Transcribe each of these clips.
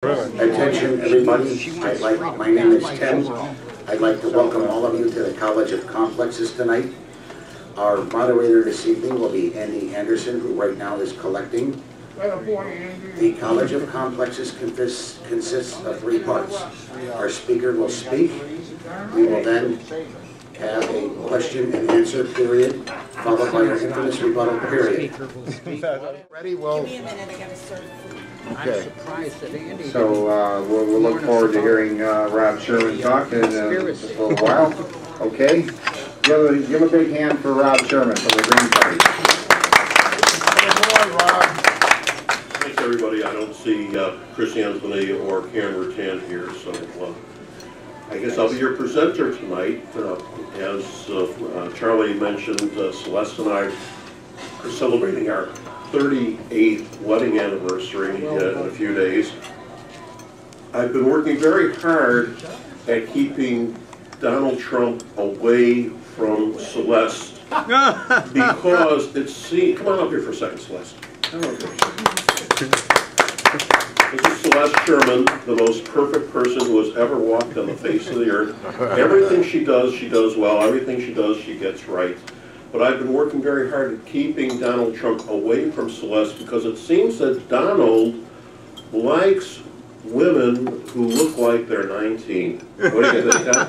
Attention everybody, my name is Tim. I'd like to welcome all of you to the College of Complexes tonight. Our moderator this evening will be Andy Anderson, who right now is collecting. The College of Complexes consists of three parts. Our speaker will speak. We will then have a question and answer period, followed by our infamous rebuttal period. Ready? Well, give me a minute, I gotta serve food. Okay. So we'll look forward to hearing Rob Sherman talk in just a little while. Okay. Give a big hand for Rob Sherman from the Green Party. Thanks, everybody. I don't see Chris Anthony or Karen Rutan here, so I guess I'll be your presenter tonight. As Charlie mentioned, Celeste and I are celebrating our 38th wedding anniversary in a few days. I've been working very hard at keeping Donald Trump away from Celeste because it seems... Come on up here for a second, Celeste. This is Celeste Sherman, the most perfect person who has ever walked on the face of the earth. Everything she does well. Everything she does, she gets right. But I've been working very hard at keeping Donald Trump away from Celeste because it seems that Donald likes women who look like they're 19. What do you think, huh?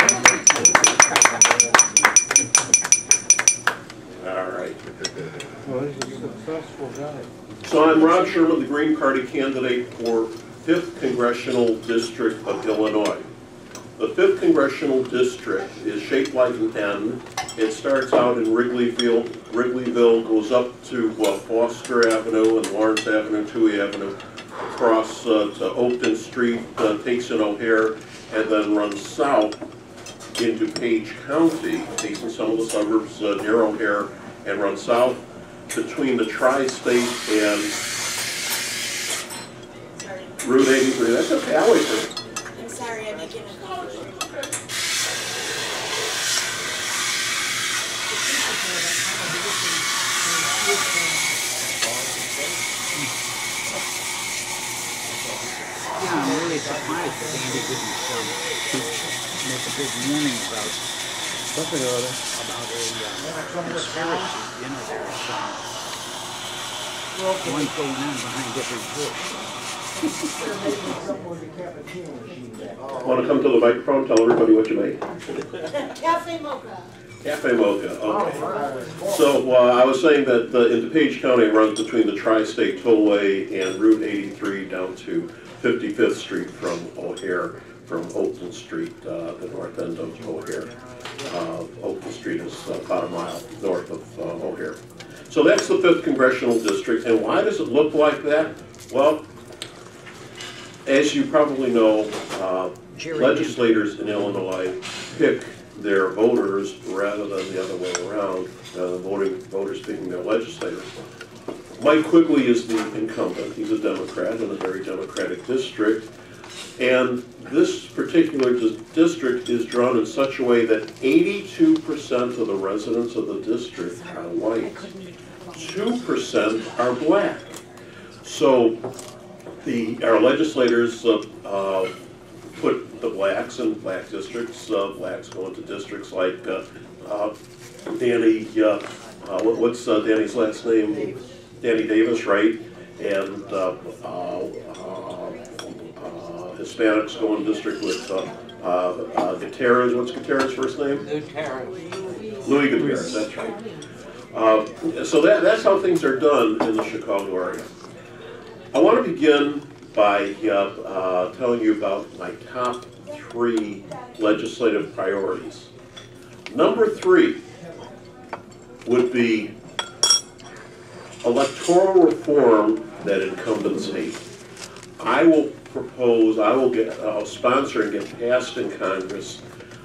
All right. Well, he's a successful guy. So I'm Rob Sherman, the Green Party candidate for 5th Congressional District of Illinois. The 5th Congressional District is shaped like an N. It starts out in Wrigleyville, goes up to Foster Avenue and Lawrence Avenue, Touhy Avenue, across to Oakton Street, takes in O'Hare, and then runs south into Page County, takes in some of the suburbs near O'Hare, and runs south between the Tri-State and Route 83. That's okay, I'll wait for it. I'm sorry, I'm making a call. Yeah, I'm really surprised that Andy didn't make a big warning about Something or other. about a conspiracy. You know, there's one going on behind every bush. Want to come to the microphone, tell everybody what you make? Cafe Mocha. Cafe Mocha, okay. So I was saying that in DuPage County it runs between the Tri-State Tollway and Route 83 down to 55th Street from O'Hare, from Oakton Street, the north end of O'Hare. Oakton Street is about a mile north of O'Hare. So that's the 5th Congressional District. And why does it look like that? Well, as you probably know, legislators in Illinois pick their voters rather than the other way around, voters picking their legislators. Mike Quigley is the incumbent. He's a Democrat in a very Democratic district. And this particular district is drawn in such a way that 82% of the residents of the district are white. 2% are black. So our legislators put the blacks in black districts. Blacks go into districts like Danny, what's Danny's last name? Danny Davis, right? And Hispanics go in district with Gutierrez. What's Gutierrez's first name? Louis Gutierrez, that's right. So that's how things are done in the Chicago area. I want to begin by telling you about my top 3 legislative priorities. Number 3 would be electoral reform that incumbents hate. I will sponsor and get passed in Congress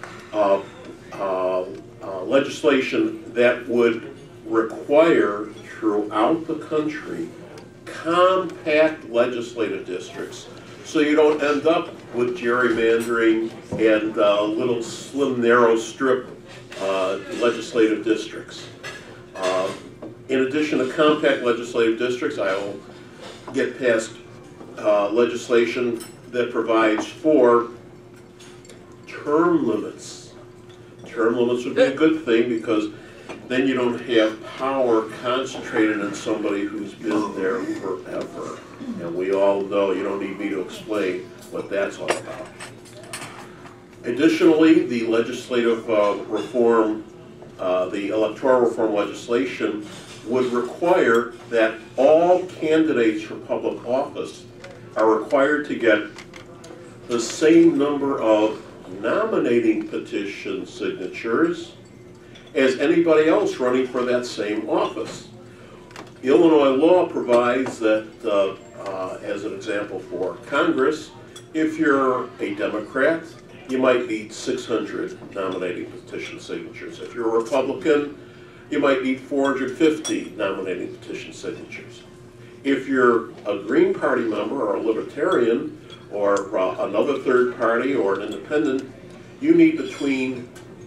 legislation that would require throughout the country compact legislative districts, so you don't end up with gerrymandering and little slim narrow strip legislative districts. In addition to compact legislative districts, I will get passed legislation that provides for term limits. Term limits would be a good thing because then you don't have power concentrated in somebody who's been there forever. And we all know, you don't need me to explain what that's all about. Additionally, the legislative reform, the electoral reform legislation would require that all candidates for public office are required to get the same number of nominating petition signatures as anybody else running for that same office. Illinois law provides that, as an example for Congress, if you're a Democrat, you might need 600 nominating petition signatures. If you're a Republican, you might need 450 nominating petition signatures. If you're a Green Party member or a Libertarian or another third party or an independent, you need between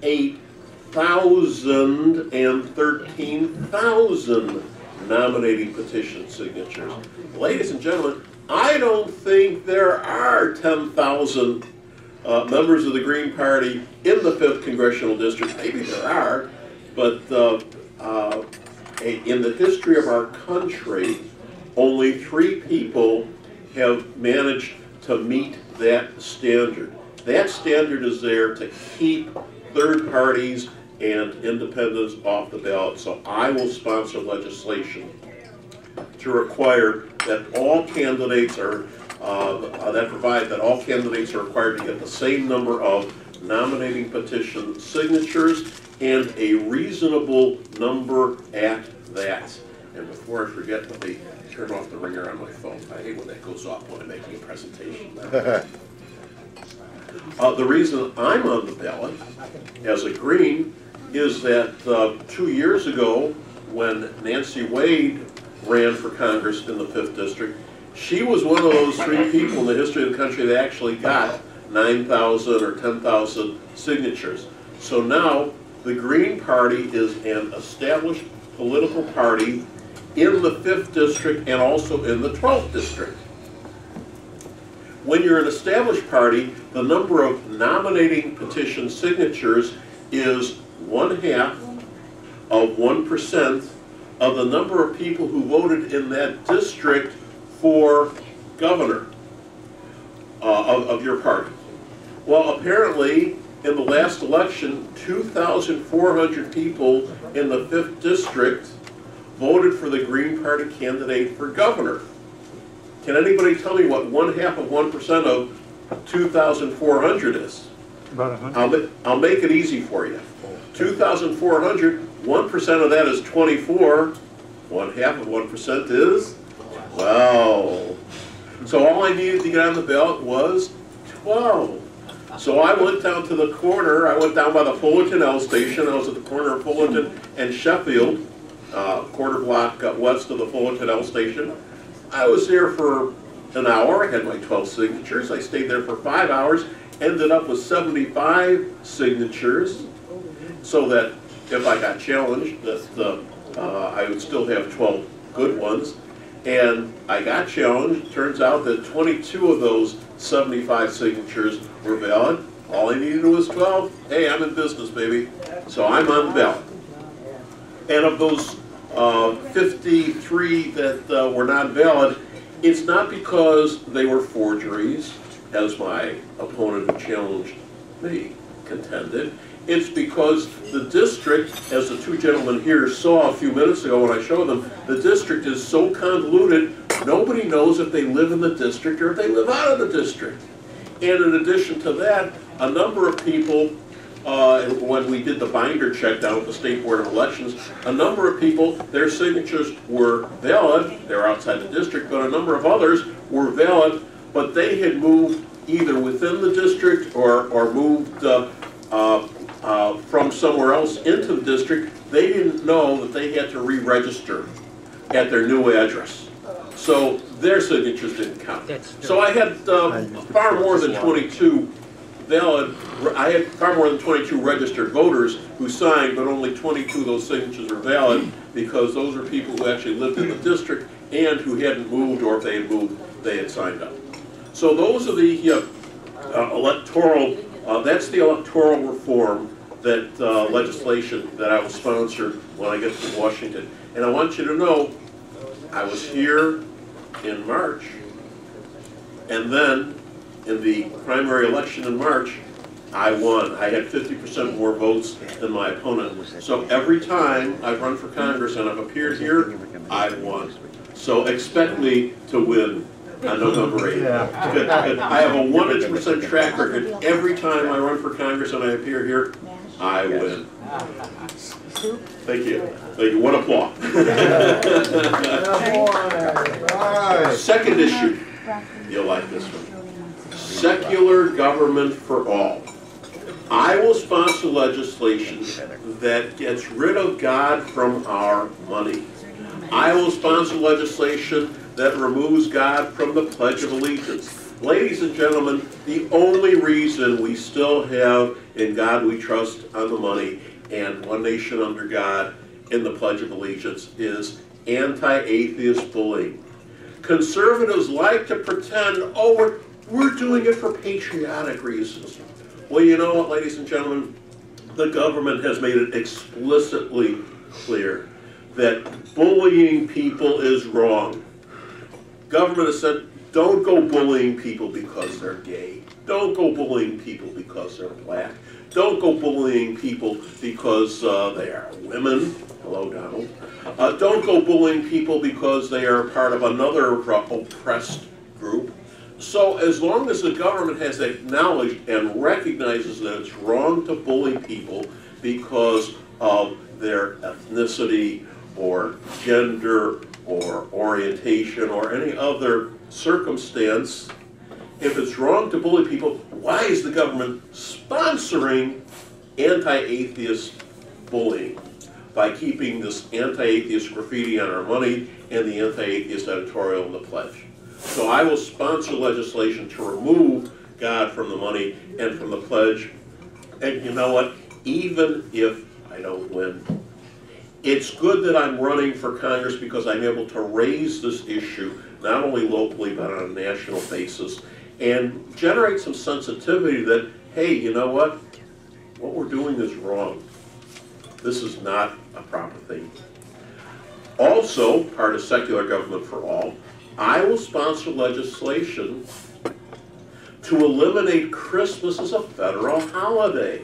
8,000 and 13,000 nominating petition signatures. Ladies and gentlemen, I don't think there are 10,000 members of the Green Party in the 5th Congressional District. Maybe there are, but in the history of our country, only 3 people have managed to meet that standard. That standard is there to keep third parties and independents off the ballot. So I will sponsor legislation to require that all candidates are, that all candidates are required to get the same number of nominating petition signatures and a reasonable number at that. And before I forget, let me turn off the ringer on my phone. I hate when that goes off when I'm making a presentation. The reason I'm on the ballot as a Green is that 2 years ago, when Nancy Wade ran for Congress in the 5th District, she was one of those 3 people in the history of the country that actually got 9,000 or 10,000 signatures. So now the Green Party is an established political party in the 5th District and also in the 12th District. When you're an established party, the number of nominating petition signatures is 1/2 of 1% of the number of people who voted in that district for governor of your party. Well, apparently, in the last election, 2,400 people in the 5th District voted for the Green Party candidate for governor. Can anybody tell me what 1/2 of 1% of 2,400 is? About 100. I'll make it easy for you. 2,400, 1% of that is 24. 1/2 of 1% is, wow. So all I needed to get on the ballot was 12. So I went down to the corner, I went down by the Fullerton L station. I was at the corner of Fullerton and Sheffield, quarter block west of the Fullerton L station. I was there for an hour, I had my 12 signatures. I stayed there for 5 hours, ended up with 75 signatures, so that if I got challenged, that I would still have 12 good ones. And I got challenged. Turns out that 22 of those 75 signatures were valid. All I needed was 12. Hey, I'm in business, baby. So I'm on the ballot. And of those 53 that were not valid, it's not because they were forgeries, as my opponent who challenged me contended. It's because the district, as the 2 gentlemen here saw a few minutes ago when I showed them, the district is so convoluted, nobody knows if they live in the district or if they live out of the district. And in addition to that, a number of people, when we did the binder check down at the State Board of Elections, a number of people, their signatures were valid, they're outside the district, but a number of others were valid, but they had moved either within the district or moved from somewhere else into the district. They didn't know that they had to re-register at their new address. So their signatures didn't count. So I had far more than 22 valid, I had far more than 22 registered voters who signed, but only 22 of those signatures are valid because those are people who actually lived in the district and who hadn't moved, or if they had moved, they had signed up. So those are the electoral, that's the electoral reform that legislation that I will sponsor when I get to Washington. And I want you to know, I was here in March, and then in the primary election in March, I won. I had 50% more votes than my opponent. So every time I've run for Congress and I've appeared here, I've won. So expect me to win on November 8th. I have a 100% track record. Every time I run for Congress and I appear here, I win. Thank you. Thank you. One applause. Second issue. You'll like this one. Secular government for all. I will sponsor legislation that gets rid of God from our money. I will sponsor legislation that removes God from the Pledge of Allegiance. Ladies and gentlemen, the only reason we still have "In God We Trust" on the money and "One Nation Under God" in the Pledge of Allegiance is anti-atheist bullying. Conservatives like to pretend, oh, we're doing it for patriotic reasons. Well, you know what, ladies and gentlemen? The government has made it explicitly clear that bullying people is wrong. Government has said, don't go bullying people because they're gay. Don't go bullying people because they're black. Don't go bullying people because they are women. Hello, Donald. Don't go bullying people because they are part of another oppressed group. So as long as the government has acknowledged and recognizes that it's wrong to bully people because of their ethnicity or gender or orientation or any other circumstance, if it's wrong to bully people, why is the government sponsoring anti-atheist bullying by keeping this anti-atheist graffiti on our money and the anti-atheist editorial in the pledge? So I will sponsor legislation to remove God from the money and from the pledge. And you know what? Even if I don't win, it's good that I'm running for Congress because I'm able to raise this issue, not only locally, but on a national basis, and generate some sensitivity that, hey, you know what? What we're doing is wrong. This is not a proper thing. Also, part of secular government for all, I will sponsor legislation to eliminate Christmas as a federal holiday.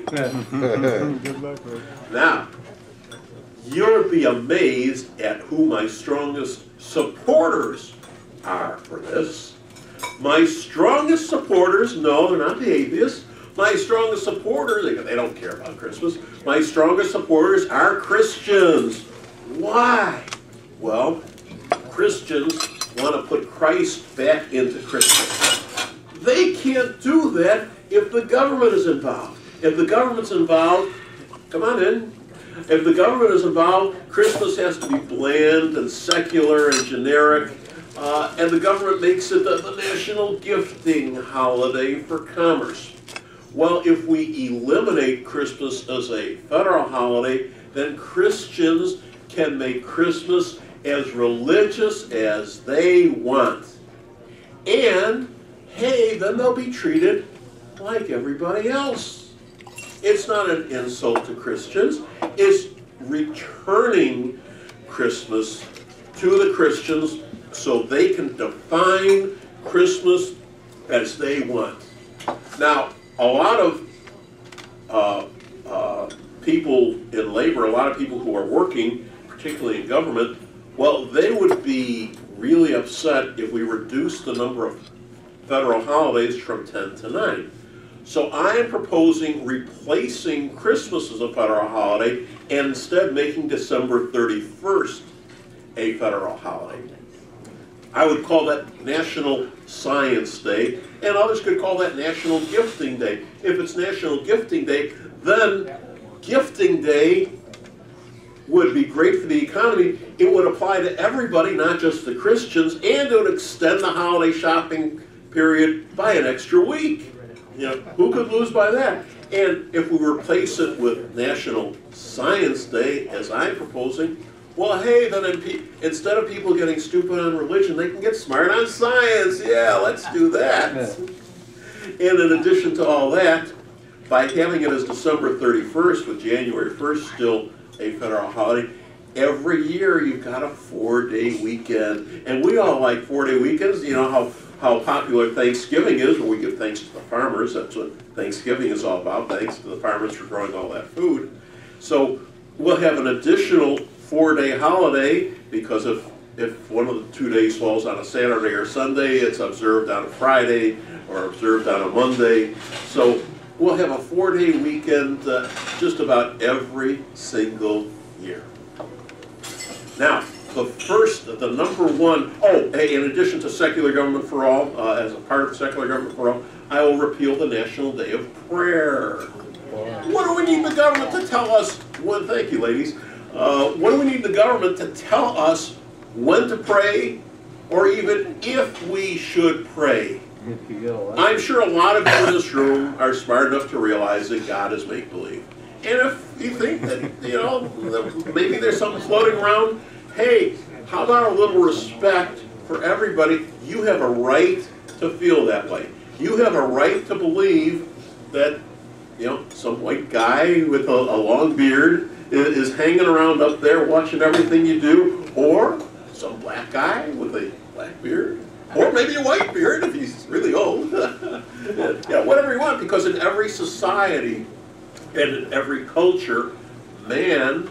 Now, you'll be amazed at who my strongest supporters are for this. My strongest supporters, no, they're not the atheists. My strongest supporters, they don't care about Christmas. My strongest supporters are Christians. Why? Well, Christians want to put Christ back into Christmas. They can't do that if the government is involved. If the government's involved, come on in. If the government is involved, Christmas has to be bland and secular and generic, and the government makes it the national gifting holiday for commerce. Well, if we eliminate Christmas as a federal holiday, then Christians can make Christmas as religious as they want. And, hey, then they'll be treated like everybody else. It's not an insult to Christians. It's returning Christmas to the Christians so they can define Christmas as they want. Now, a lot of people in labor, a lot of people who are working, particularly in government, well, they would be really upset if we reduced the number of federal holidays from 10 to 9. So I am proposing replacing Christmas as a federal holiday and instead making December 31st a federal holiday. I would call that National Science Day, and others could call that National Gifting Day. If it's National Gifting Day, then Gifting Day would be great for the economy. It would apply to everybody, not just the Christians, and it would extend the holiday shopping period by an extra week. You know, who could lose by that? And if we replace it with National Science Day, as I'm proposing, Well, hey, then instead of people getting stupid on religion, they can get smart on science. Yeah, let's do that. And in addition to all that, by having it as December 31st with January 1st still a federal holiday, every year you've got a 4-day weekend. And we all like 4-day weekends. You know how popular Thanksgiving is, where we give thanks to the farmers. That's what Thanksgiving is all about. Thanks to the farmers for growing all that food. So we'll have an additional 4-day holiday because if one of the 2 days falls on a Saturday or Sunday, it's observed on a Friday or observed on a Monday. So we'll have a 4-day weekend just about every single year. Now, the number one, in addition to secular government for all, as a part of secular government for all, I will repeal the National Day of Prayer. What do we need the government to tell us? Well, thank you, ladies. What do we need the government to tell us when to pray, or even if we should pray? I'm sure a lot of you in this room are smart enough to realize that God is make-believe. And if you think that, maybe there's something floating around, hey, how about a little respect for everybody? You have a right to feel that way. You have a right to believe that, some white guy with a long beard is hanging around up there watching everything you do, or some black guy with a black beard, or maybe a white beard if he's really old. Yeah, whatever you want, because in every society and in every culture, man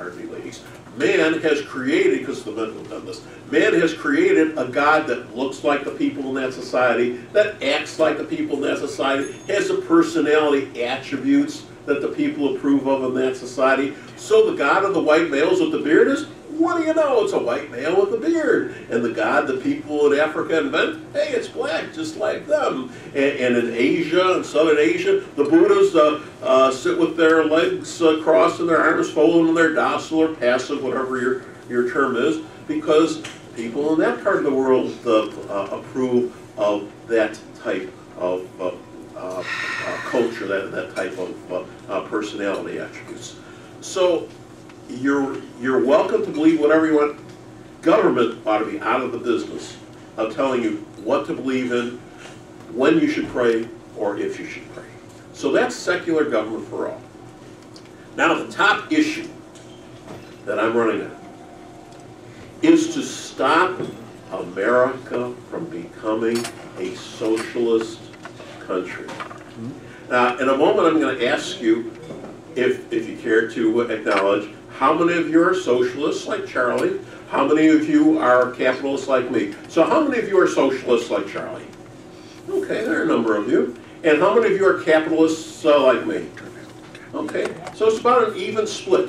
has created, because the men have done this, man has created a God that looks like the people in that society, that acts like the people in that society, has the personality attributes that the people approve of in that society. So the God of the white males with the beard is, what do you know? It's a white male with a beard. And the God that people in Africa invent, hey, it's black, just like them. And in Asia, in Southern Asia, the Buddhas sit with their legs crossed and their arms folded, and they're docile or passive, whatever your term is, because people in that part of the world approve of that type of culture, that type of personality attributes. So you're welcome to believe whatever you want. Government ought to be out of the business of telling you what to believe in, when you should pray, or if you should pray. So that's secular government for all. Now the top issue that I'm running on is to stop America from becoming a socialist country. Now, in a moment, I'm going to ask you, if you care to acknowledge, how many of you are socialists like Charlie? How many of you are capitalists like me? So how many of you are socialists like Charlie? Okay, there are a number of you. And how many of you are capitalists like me? Okay, so it's about an even split.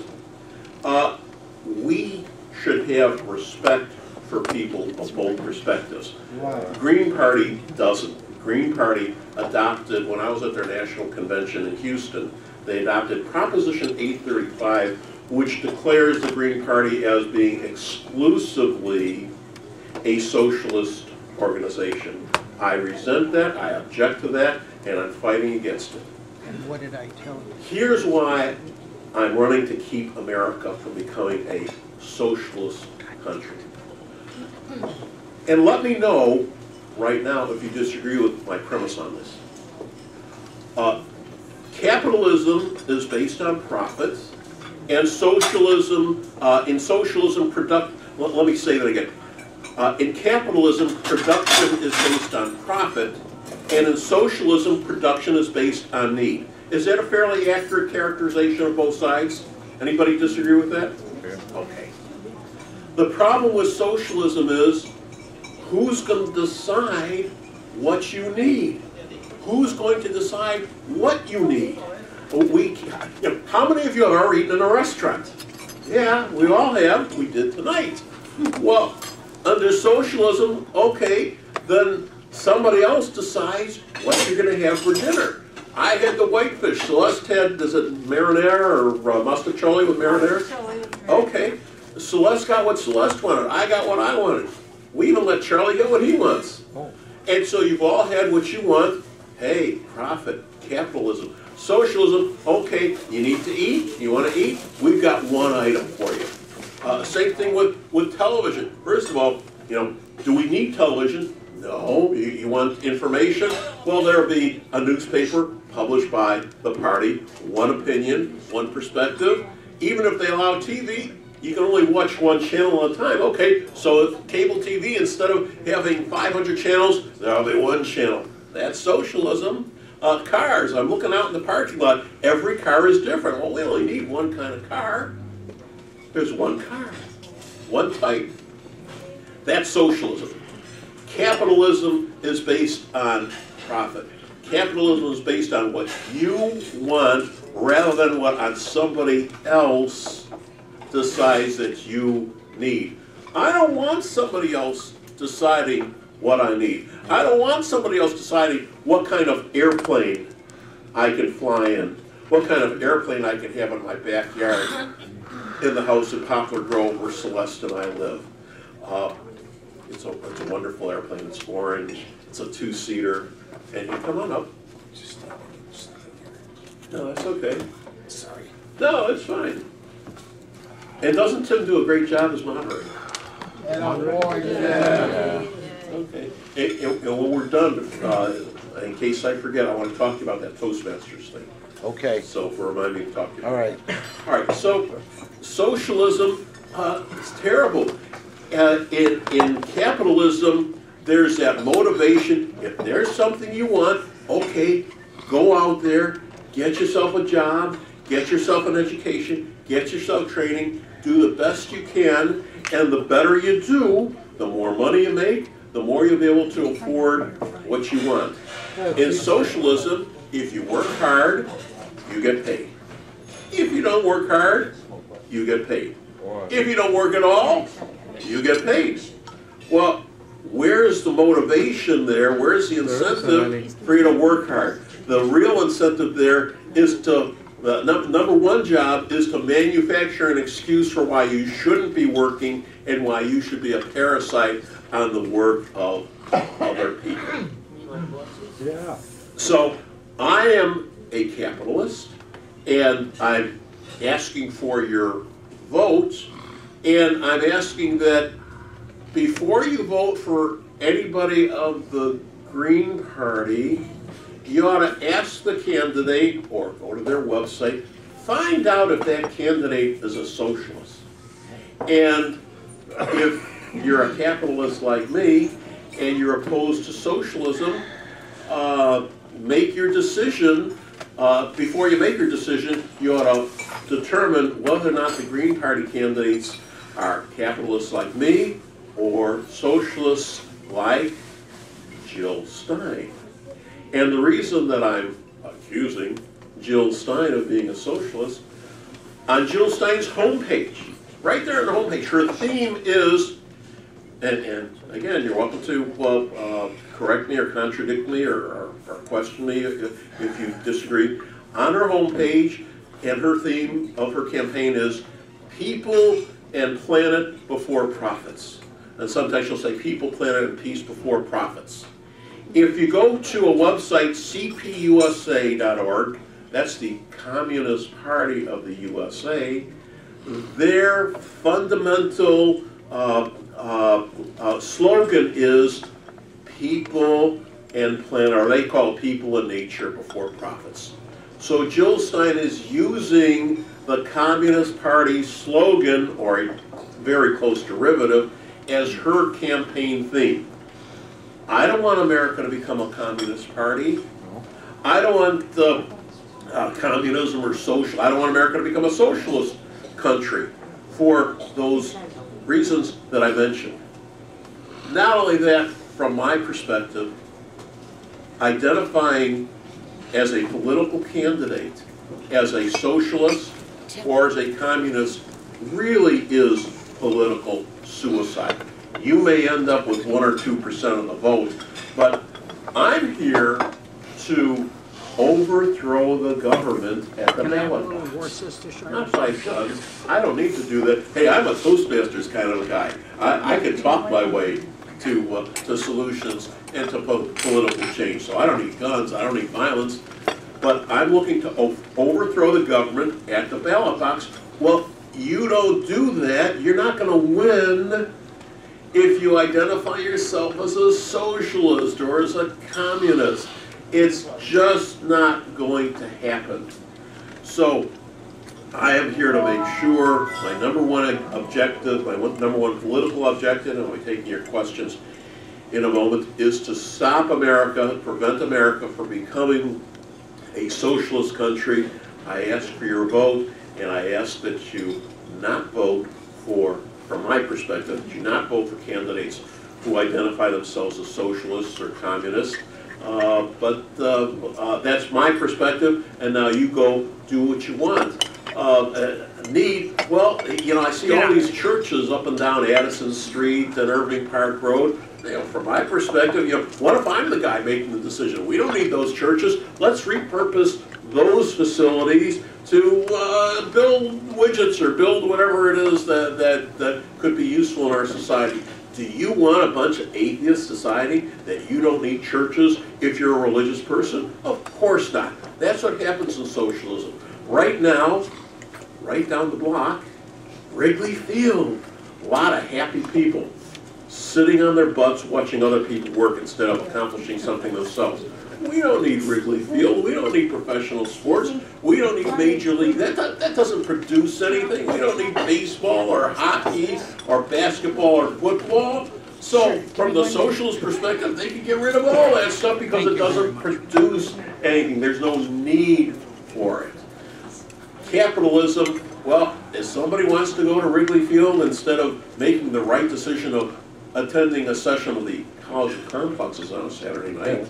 We should have respect for people of both perspectives. The Green Party doesn't. The Green Party adopted, when I was at their national convention in Houston, they adopted Proposition 835, which declares the Green Party as being exclusively a socialist organization. I resent that, I object to that, and I'm fighting against it. And what did I tell you? Here's why I'm running to keep America from becoming a socialist country. And let me know right now if you disagree with my premise on this. Capitalism is based on profits, and socialism, let me say that again. In capitalism, production is based on profit, and in socialism, production is based on need. Is that a fairly accurate characterization of both sides? Anybody disagree with that? Okay. The problem with socialism is, who's going to decide what you need? Who's going to decide what you need? How many of you have ever eaten in a restaurant? Yeah, we all have. We did tonight. Well, under socialism, okay, then somebody else decides what you're going to have for dinner. I had the whitefish. Celeste had, is it marinara or mustacholi with marinara? Okay. Celeste got what Celeste wanted. I got what I wanted. We even let Charlie get what he wants. And so you've all had what you want. Hey, profit, capitalism. Socialism, okay, you need to eat, you want to eat, we've got one item for you. Same thing with television. First of all, you know, do we need television? No. You want information? Well, there'll be a newspaper published by the party, one opinion, one perspective. Even if they allow TV, you can only watch one channel at a time. Okay, so cable TV, instead of having 500 channels, there'll be one channel. That's socialism. Cars, I'm looking out in the parking lot. Every car is different. Well, we only need one kind of car. There's one car, one type. That's socialism. Capitalism is based on profit. Capitalism is based on what you want rather than what on somebody else decides that you need. I don't want somebody else deciding what I need. I don't want somebody else deciding what kind of airplane I can fly in, what kind of airplane I can have in my backyard in the house in Poplar Grove where Celeste and I live. It's a wonderful airplane. It's orange. It's a two-seater. And you come on up. No, that's okay. Sorry. No, it's fine. And doesn't Tim do a great job as moderator? Yeah. Okay. And when we're done, in case I forget, I want to talk to you about that Toastmasters thing. Okay. So remind me to talk to you. All right. All right. So socialism is terrible. In capitalism, there's that motivation. If there's something you want, okay, go out there, get yourself a job, get yourself an education, get yourself training, do the best you can, and the better you do, the more money you make, the more you'll be able to afford what you want. In socialism, if you work hard, you get paid. If you don't work hard, you get paid. If you don't work at all, you get paid. Well, where's the motivation there? Where's the incentive for you to work hard? The real incentive there is to, number one job is to manufacture an excuse for why you shouldn't be working and why you should be a parasite on the work of other people. Yeah. So I am a capitalist, and I'm asking for your vote, and I'm asking that before you vote for anybody of the Green Party, you ought to ask the candidate or go to their website, find out if that candidate is a socialist. And if you're a capitalist like me and you're opposed to socialism, make your decision. Before you make your decision, you ought to determine whether or not the Green Party candidates are capitalists like me or socialists like Jill Stein. And the reason that I'm accusing Jill Stein of being a socialist, on Jill Stein's homepage, right there on the homepage, her theme is, and again, you're welcome to correct me or contradict me or question me if you disagree. On her homepage, and her theme of her campaign is people and planet before profits. And sometimes she'll say people, planet, and peace before profits. If you go to a website, cpusa.org, that's the Communist Party of the USA, their fundamental slogan is people and planet, or they call it people and nature before profits. So Jill Stein is using the Communist Party slogan, or a very close derivative, as her campaign theme. I don't want America to become a communist party. I don't want communism or social. I don't want America to become a socialist country for those reasons that I mentioned. Not only that, from my perspective, identifying as a political candidate, as a socialist or as a communist, really is political suicide. You may end up with 1 or 2% of the vote, but I'm here to overthrow the government at the ballot box. Not by guns. I don't need to do that. Hey, I'm a Toastmasters kind of a guy. I can talk my way to solutions and to political change. So I don't need guns. I don't need violence. But I'm looking to overthrow the government at the ballot box. Well, you don't do that, you're not going to win if you identify yourself as a socialist or as a communist. It's just not going to happen. So I am here to make sure my number one objective, my number one political objective, and I'll be taking your questions in a moment, is to stop America, prevent America from becoming a socialist country. I ask for your vote, and I ask that you not vote for, from my perspective, that you not vote for candidates who identify themselves as socialists or communists. But that's my perspective, and now you go do what you want. Well, you know, I see all these churches up and down Addison Street and Irving Park Road. You know, from my perspective, you know, what if I'm the guy making the decision? We don't need those churches. Let's repurpose those facilities to build widgets or build whatever it is that could be useful in our society. Do you want a bunch of atheist society that you don't need churches if you're a religious person? Of course not. That's what happens in socialism. Right now, right down the block, Wrigley Field, a lot of happy people sitting on their butts watching other people work instead of accomplishing something themselves. We don't need Wrigley Field. We don't need professional sports. We don't need Major League. That doesn't produce anything. We don't need baseball or hockey or basketball or football. So from the socialist perspective, they can get rid of all that stuff because it doesn't produce anything. There's no need for it. Capitalism, well, if somebody wants to go to Wrigley Field instead of making the right decision of attending a session of the College of Complexes on a Saturday night,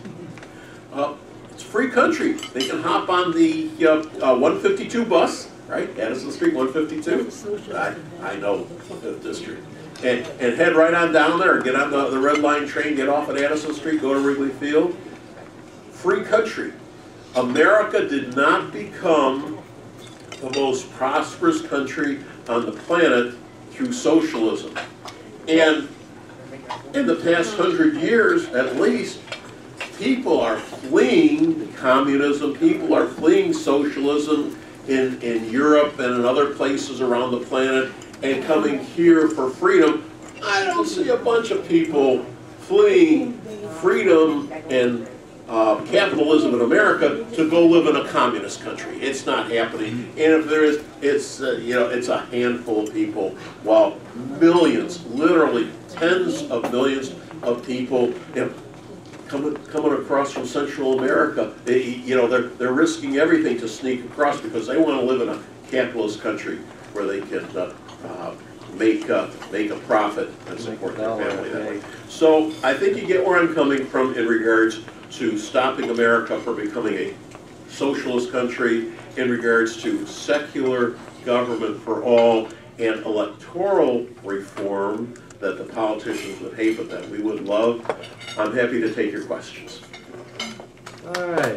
it's free country. They can hop on the 152 bus, right? Addison Street 152. I know the district. And head right on down there, get on the Red Line train, get off at Addison Street, go to Wrigley Field. Free country. America did not become the most prosperous country on the planet through socialism. And in the past 100 years, at least, people are fleeing communism, people are fleeing socialism in Europe and in other places around the planet and coming here for freedom. I don't see a bunch of people fleeing freedom and capitalism in America to go live in a communist country. It's not happening. And if there is, it's you know, it's a handful of people, while millions, literally tens of millions of people, you know, coming across from Central America, they're risking everything to sneak across because they want to live in a capitalist country where they can make a profit and support their family that way. So I think you get where I'm coming from in regards to stopping America from becoming a socialist country, in regards to secular government for all and electoral reform that the politicians would hate but that we would love. I'm happy to take your questions. All right.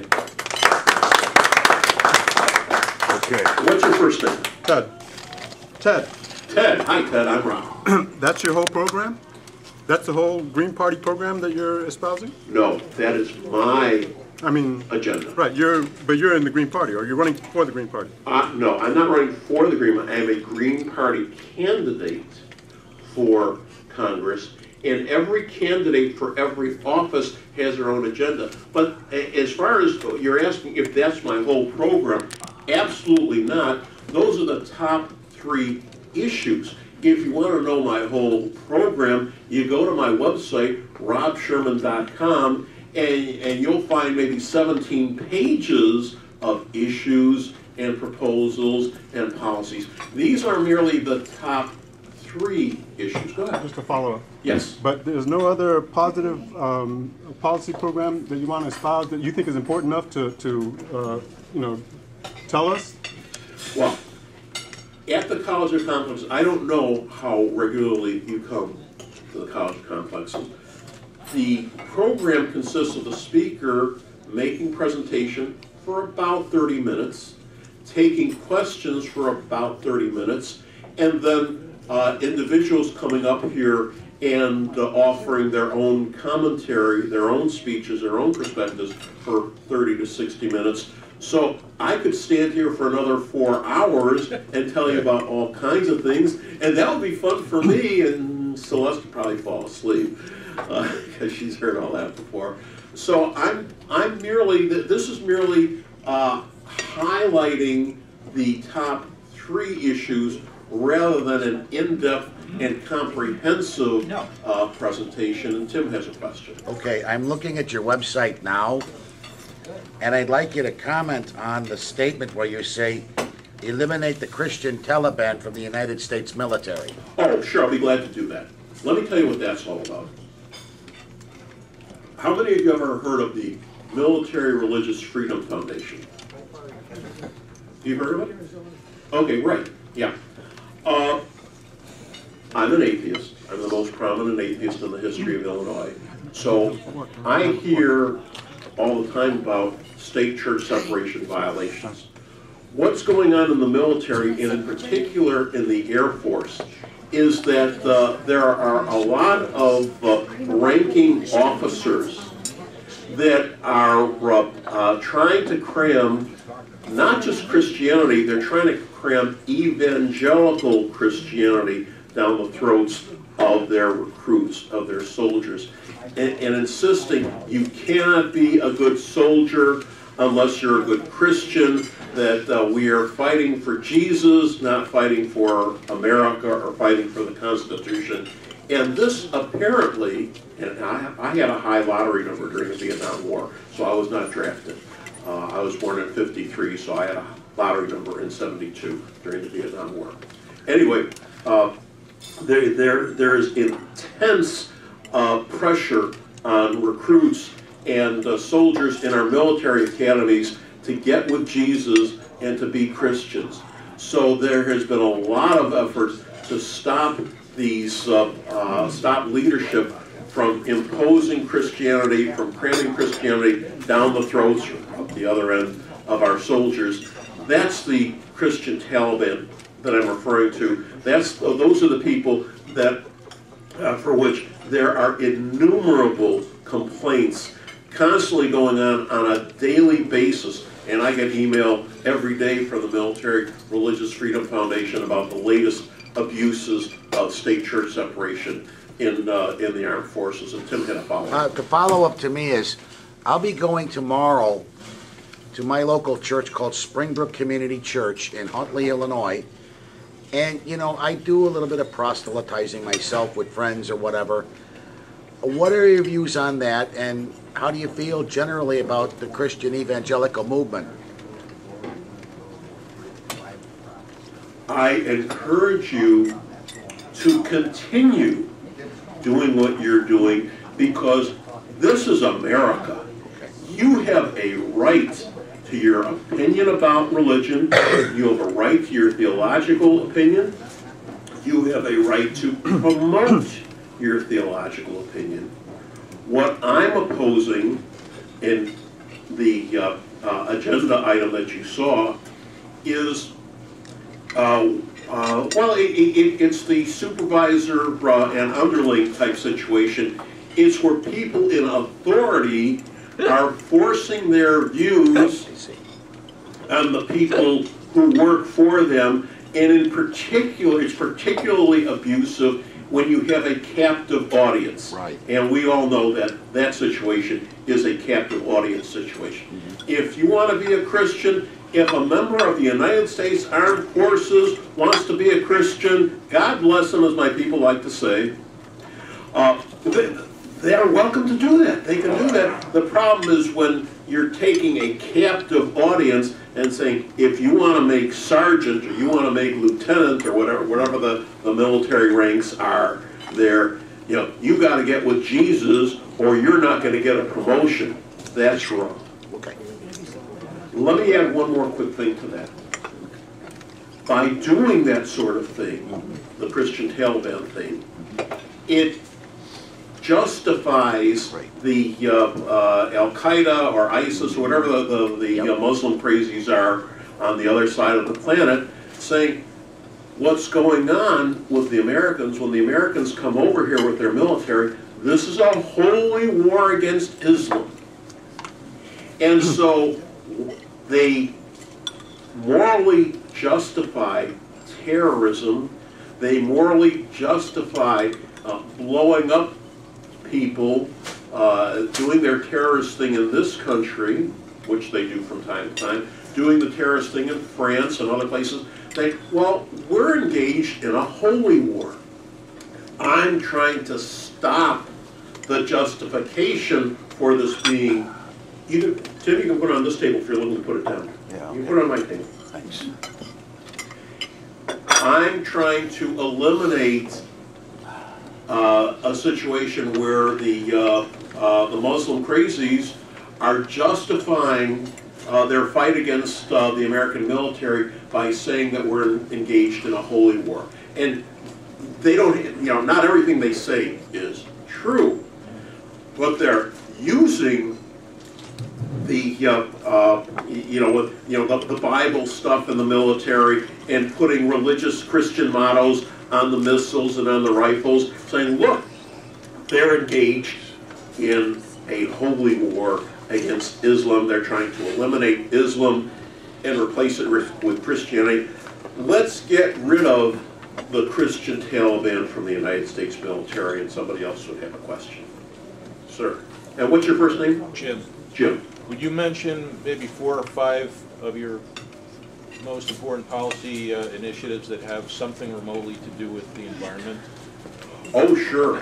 Okay. What's your first name? Ted. Ted. Ted. Hi, Ted. I'm Ron. That's your whole program? That's the whole Green Party program that you're espousing? No, that is my agenda. Right. But you're in the Green Party, or you're running for the Green Party? No, I'm not running for the Green Party. I am a Green Party candidate for Congress, and every candidate for every office has their own agenda. But as far as you're asking if that's my whole program, absolutely not. Those are the top 3 issues. If you want to know my whole program, you go to my website, robsherman.com, and you'll find maybe 17 pages of issues and proposals and policies. These are merely the top 3 issues. Go ahead. Just a follow-up. Yes. But there's no other positive policy program that you want to espouse that you think is important enough to tell us? Well, at the College of Complexes, I don't know how regularly you come to the College of Complexes. The program consists of the speaker making presentation for about 30 minutes, taking questions for about 30 minutes, and then individuals coming up here and offering their own commentary, their own speeches, their own perspectives for 30 to 60 minutes. So I could stand here for another 4 hours and tell you about all kinds of things, and that would be fun for me, and Celeste would probably fall asleep because she's heard all that before. So I'm merely, this is merely highlighting the top 3 issues rather than an in-depth and comprehensive presentation. And Tim has a question. Okay, I'm looking at your website now, and I'd like you to comment on the statement where you say, eliminate the Christian Taliban from the United States military. Oh, sure, I'll be glad to do that. Let me tell you what that's all about. How many of you ever heard of the Military Religious Freedom Foundation? You heard of it? Okay, right, yeah. I'm an atheist. I'm the most prominent atheist in the history of Illinois. So I hear all the time about state-church separation violations. What's going on in the military, and in particular in the Air Force, is that there are a lot of ranking officers that are trying to cram not just Christianity, they're trying to cram evangelical Christianity down the throats of their recruits, of their soldiers, and insisting you cannot be a good soldier unless you're a good Christian, that we are fighting for Jesus, not fighting for America or fighting for the Constitution. And this apparently, and I had a high lottery number during the Vietnam War, so I was not drafted. I was born in '53, so I had a lottery number in '72 during the Vietnam War. Anyway, there is intense pressure on recruits and soldiers in our military academies to get with Jesus and to be Christians. So there has been a lot of effort to stop these, stop leadership from imposing Christianity, from cramming Christianity down the throats of the other end of our soldiers. That's the Christian Taliban that I'm referring to. Those are the people that, for which there are innumerable complaints constantly going on a daily basis. And I get email every day from the Military Religious Freedom Foundation about the latest abuses of state-church separation in the armed forces. And Tim had a follow-up. The follow-up to me is, I'll be going tomorrow to my local church called Springbrook Community Church in Huntley, Illinois. And, you know, I do a little bit of proselytizing myself with friends or whatever. What are your views on that, and how do you feel generally about the Christian evangelical movement? I encourage you to continue doing what you're doing, because this is America. You have a right to your opinion about religion. You have a right to your theological opinion. You have a right to promote your theological opinion. What I'm opposing in the agenda item that you saw is, it's the supervisor and underling type situation. It's where people in authority are forcing their views on the people who work for them, and in particular, it's particularly abusive when you have a captive audience. Right. And we all know that that situation is a captive audience situation. Mm-hmm. If you want to be a Christian, if a member of the United States Armed Forces wants to be a Christian, God bless them, as my people like to say, they are welcome to do that. They can do that. The problem is when you're taking a captive audience and saying, if you want to make sergeant or you want to make lieutenant or whatever the military ranks are there, you got to get with Jesus or you're not going to get a promotion. That's wrong. Okay. Let me add one more quick thing to that. By doing that sort of thing, the Christian Taliban thing, it justifies the Al-Qaeda or ISIS or whatever the Muslim crazies are on the other side of the planet, saying what's going on with the Americans when the Americans come over here with their military, this is a holy war against Islam. And so They morally justify terrorism. They morally justify blowing up people, doing their terrorist thing in this country, which they do from time to time, doing the terrorist thing in France and other places. Well, we're engaged in a holy war. I'm trying to stop the justification for this being. Tim, you can put it on this table if you're looking to put it down. Yeah, You can put it on my table. Thanks. I'm trying to eliminate a situation where the Muslim crazies are justifying their fight against the American military by saying that we're engaged in a holy war. And they don't, not everything they say is true, but they're using the, the Bible stuff in the military and putting religious Christian mottos on the missiles and on the rifles, saying, look, they're engaged in a holy war against Islam. They're trying to eliminate Islam and replace it with Christianity. Let's get rid of the Christian Taliban from the United States military, and somebody else would have a question. Sir. And what's your first name? Jim, Jim. would you mention maybe 4 or 5 of your most important policy initiatives that have something remotely to do with the environment? Oh, sure.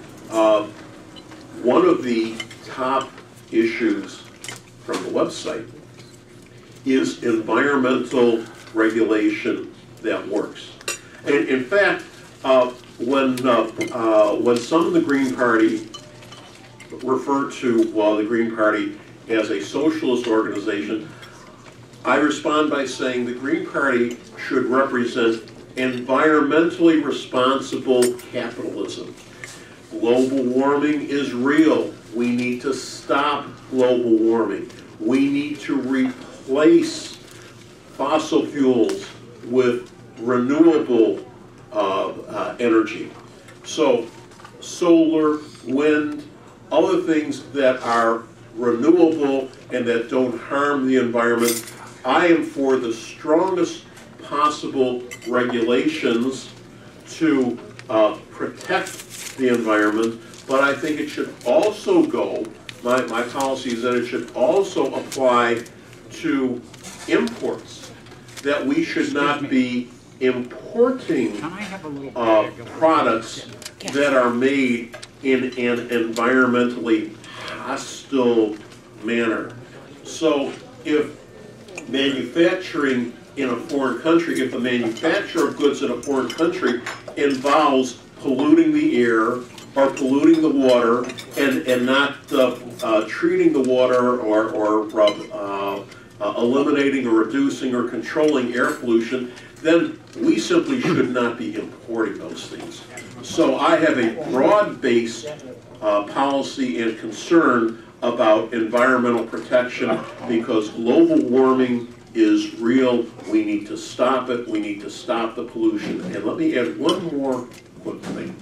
One of the top issues from the website is environmental regulation that works. And in fact, when some of the Green Party refer to the Green Party as a socialist organization, I respond by saying the Green Party should represent environmentally responsible capitalism. Global warming is real. We need to stop global warming. We need to replace fossil fuels with renewable energy. So solar, wind, other things that are renewable and that don't harm the environment. I am for the strongest possible regulations to protect the environment, but I think it should also go, my policy is that it should also apply to imports, that we should not be importing products that are made in an environmentally hostile manner. So if manufacturing in a foreign country, if the manufacture of goods in a foreign country involves polluting the air or polluting the water and not treating the water or eliminating or reducing or controlling air pollution, then we simply should not be importing those things. So I have a broad-based policy and concern about environmental protection because global warming is real. We need to stop it. We need to stop the pollution. And let me add one more quick thing.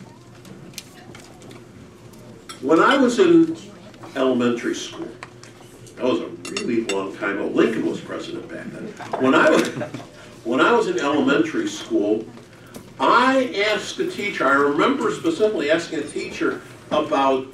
When I was in elementary school, that was a really long time ago. Lincoln was president back then. When I was in elementary school, I asked a teacher, I remember specifically asking a teacher about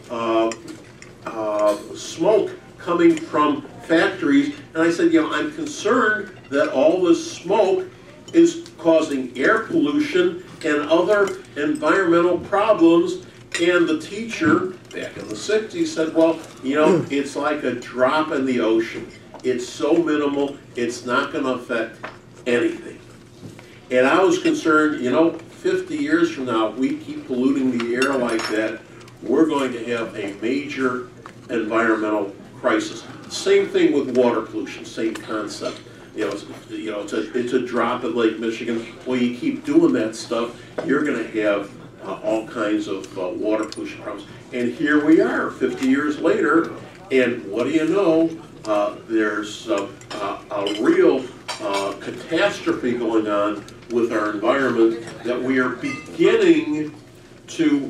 smoke coming from factories, and I said, I'm concerned that all this smoke is causing air pollution and other environmental problems. And the teacher, back in the 60s, said, well, it's like a drop in the ocean. It's so minimal, it's not going to affect anything. And I was concerned, 50 years from now, if we keep polluting the air like that, we're going to have a major environmental crisis. Same thing with water pollution, same concept. It's a drop at Lake Michigan. Well, you keep doing that stuff, you're going to have all kinds of water pollution problems. And here we are, 50 years later, and what do you know? There's a real catastrophe going on with our environment that we are beginning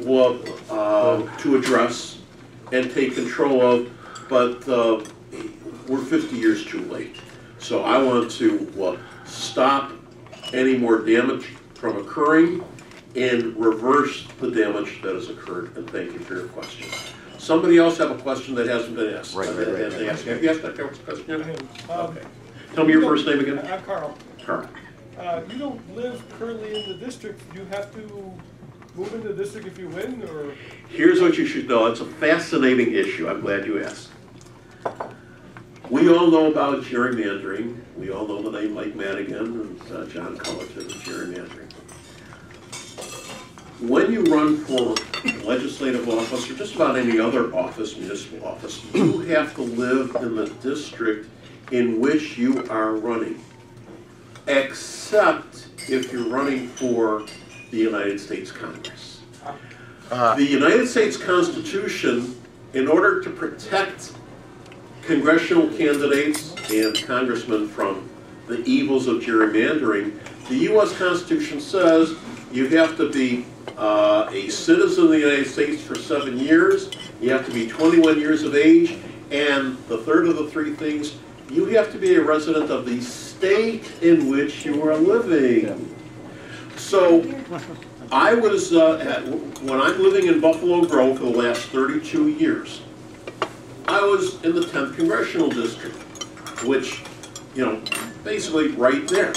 to address and take control of, but we're 50 years too late. So I want to stop any more damage from occurring and reverse the damage that has occurred. And thank you for your question. Somebody else have a question that hasn't been asked? Right. Have you asked that question yet? Um, Okay. Tell me your first name again. I'm Carl. Carl. You don't live currently in the district. You have to move into the district if you win, or? Here's what you should know. It's a fascinating issue. I'm glad you asked. We all know about gerrymandering. We all know the name Mike Madigan and John Cullerton and gerrymandering. When you run for legislative office or just about any other office, municipal office, you have to live in the district in which you are running, except if you're running for the United States Congress. The United States Constitution, in order to protect congressional candidates and congressmen from the evils of gerrymandering, the U.S. Constitution says you have to be a citizen of the United States for 7 years, you have to be 21 years of age, and the third of the three things, you have to be a resident of the state in which you are living. So I was, when I'm living in Buffalo Grove for the last 32 years, I was in the 10th Congressional District, which, you know, basically right there.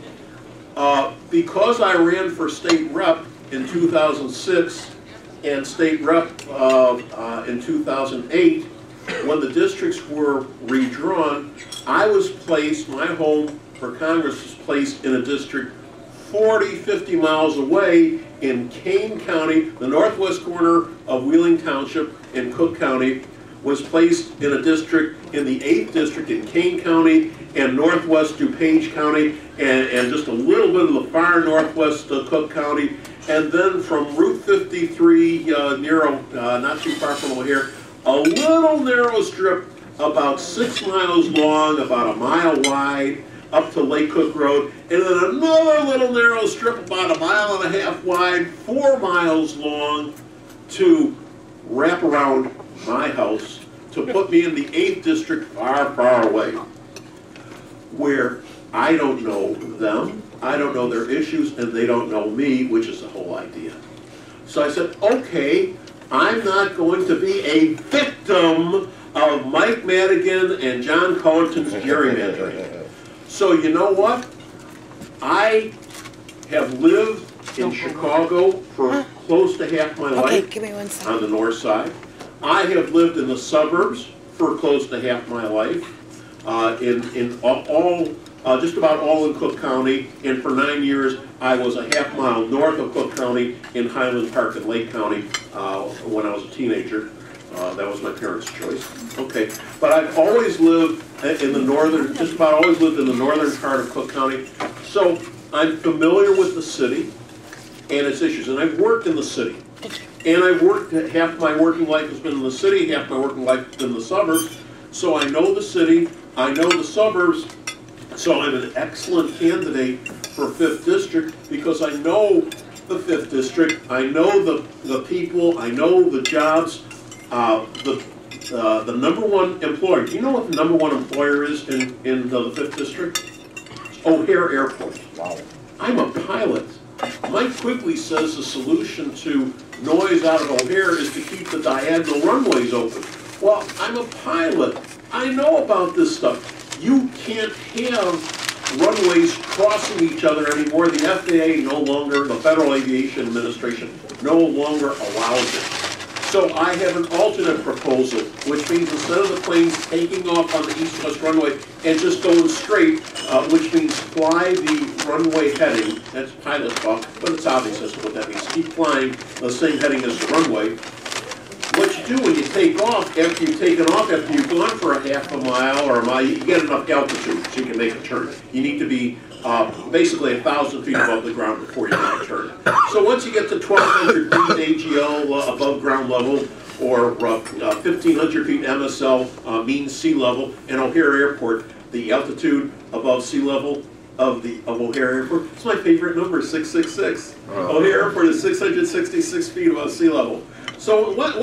Because I ran for state rep in 2006 and state rep in 2008, when the districts were redrawn, I was placed, my home for Congress was placed in a district 40, 50 miles away in Kane County, the northwest corner of Wheeling Township in Cook County, was placed in a district in the 8th district in Kane County and northwest DuPage County and just a little bit of the far northwest Cook County. And then from Route 53 not too far from O'Hare, a little narrow strip about 6 miles long, about a mile wide, up to Lake Cook Road, and then another little narrow strip about a mile and a half wide, 4 miles long, to wrap around my house to put me in the 8th district far, far away, where I don't know them, I don't know their issues, and they don't know me, which is the whole idea. So I said, okay, I'm not going to be a victim of Mike Madigan and John Cullerton's gerrymandering. So you know what? I have lived in Chicago for close to half my life give me 1 second. on the north side. I have lived in the suburbs for close to half my life, just about all in Cook County, and for 9 years I was a half mile north of Cook County in Highland Park in Lake County when I was a teenager. That was my parents' choice. Okay, but I've always lived in the northern, just about always lived in the northern part of Cook County, so I'm familiar with the city and its issues, and I've worked in the city. And I've worked, half my working life has been in the city, half my working life has been in the suburbs. So I know the city, I know the suburbs, so I'm an excellent candidate for 5th District because I know the 5th District, I know the people, I know the jobs, the #1 employer. Do you know what the #1 employer is in the 5th District? It's O'Hare Airport. Wow. I'm a pilot. Mike Quigley says the solution to noise out of O'Hare is to keep the diagonal runways open. Well, I'm a pilot. I know about this stuff. You can't have runways crossing each other anymore. The FAA no longer, the Federal Aviation Administration no longer allows it. So I have an alternate proposal, which means instead of the planes taking off on the east-west runway and just going straight, which means fly the runway heading, that's pilot talk, but it's obvious as to what that means. Keep flying the same heading as the runway. What you do when you take off, after you've taken off, after you've gone for a half a mile or a mile, you get enough altitude so you can make a turn. You need to be basically 1,000 feet above the ground before you make a turn. So once you get to 1,200 feet AGL above ground level, or 1,500 feet MSL mean sea level, and O'Hare Airport, the altitude above sea level of O'Hare Airport, it's my favorite number, 666. O'Hare Airport is 666 feet above sea level. So what's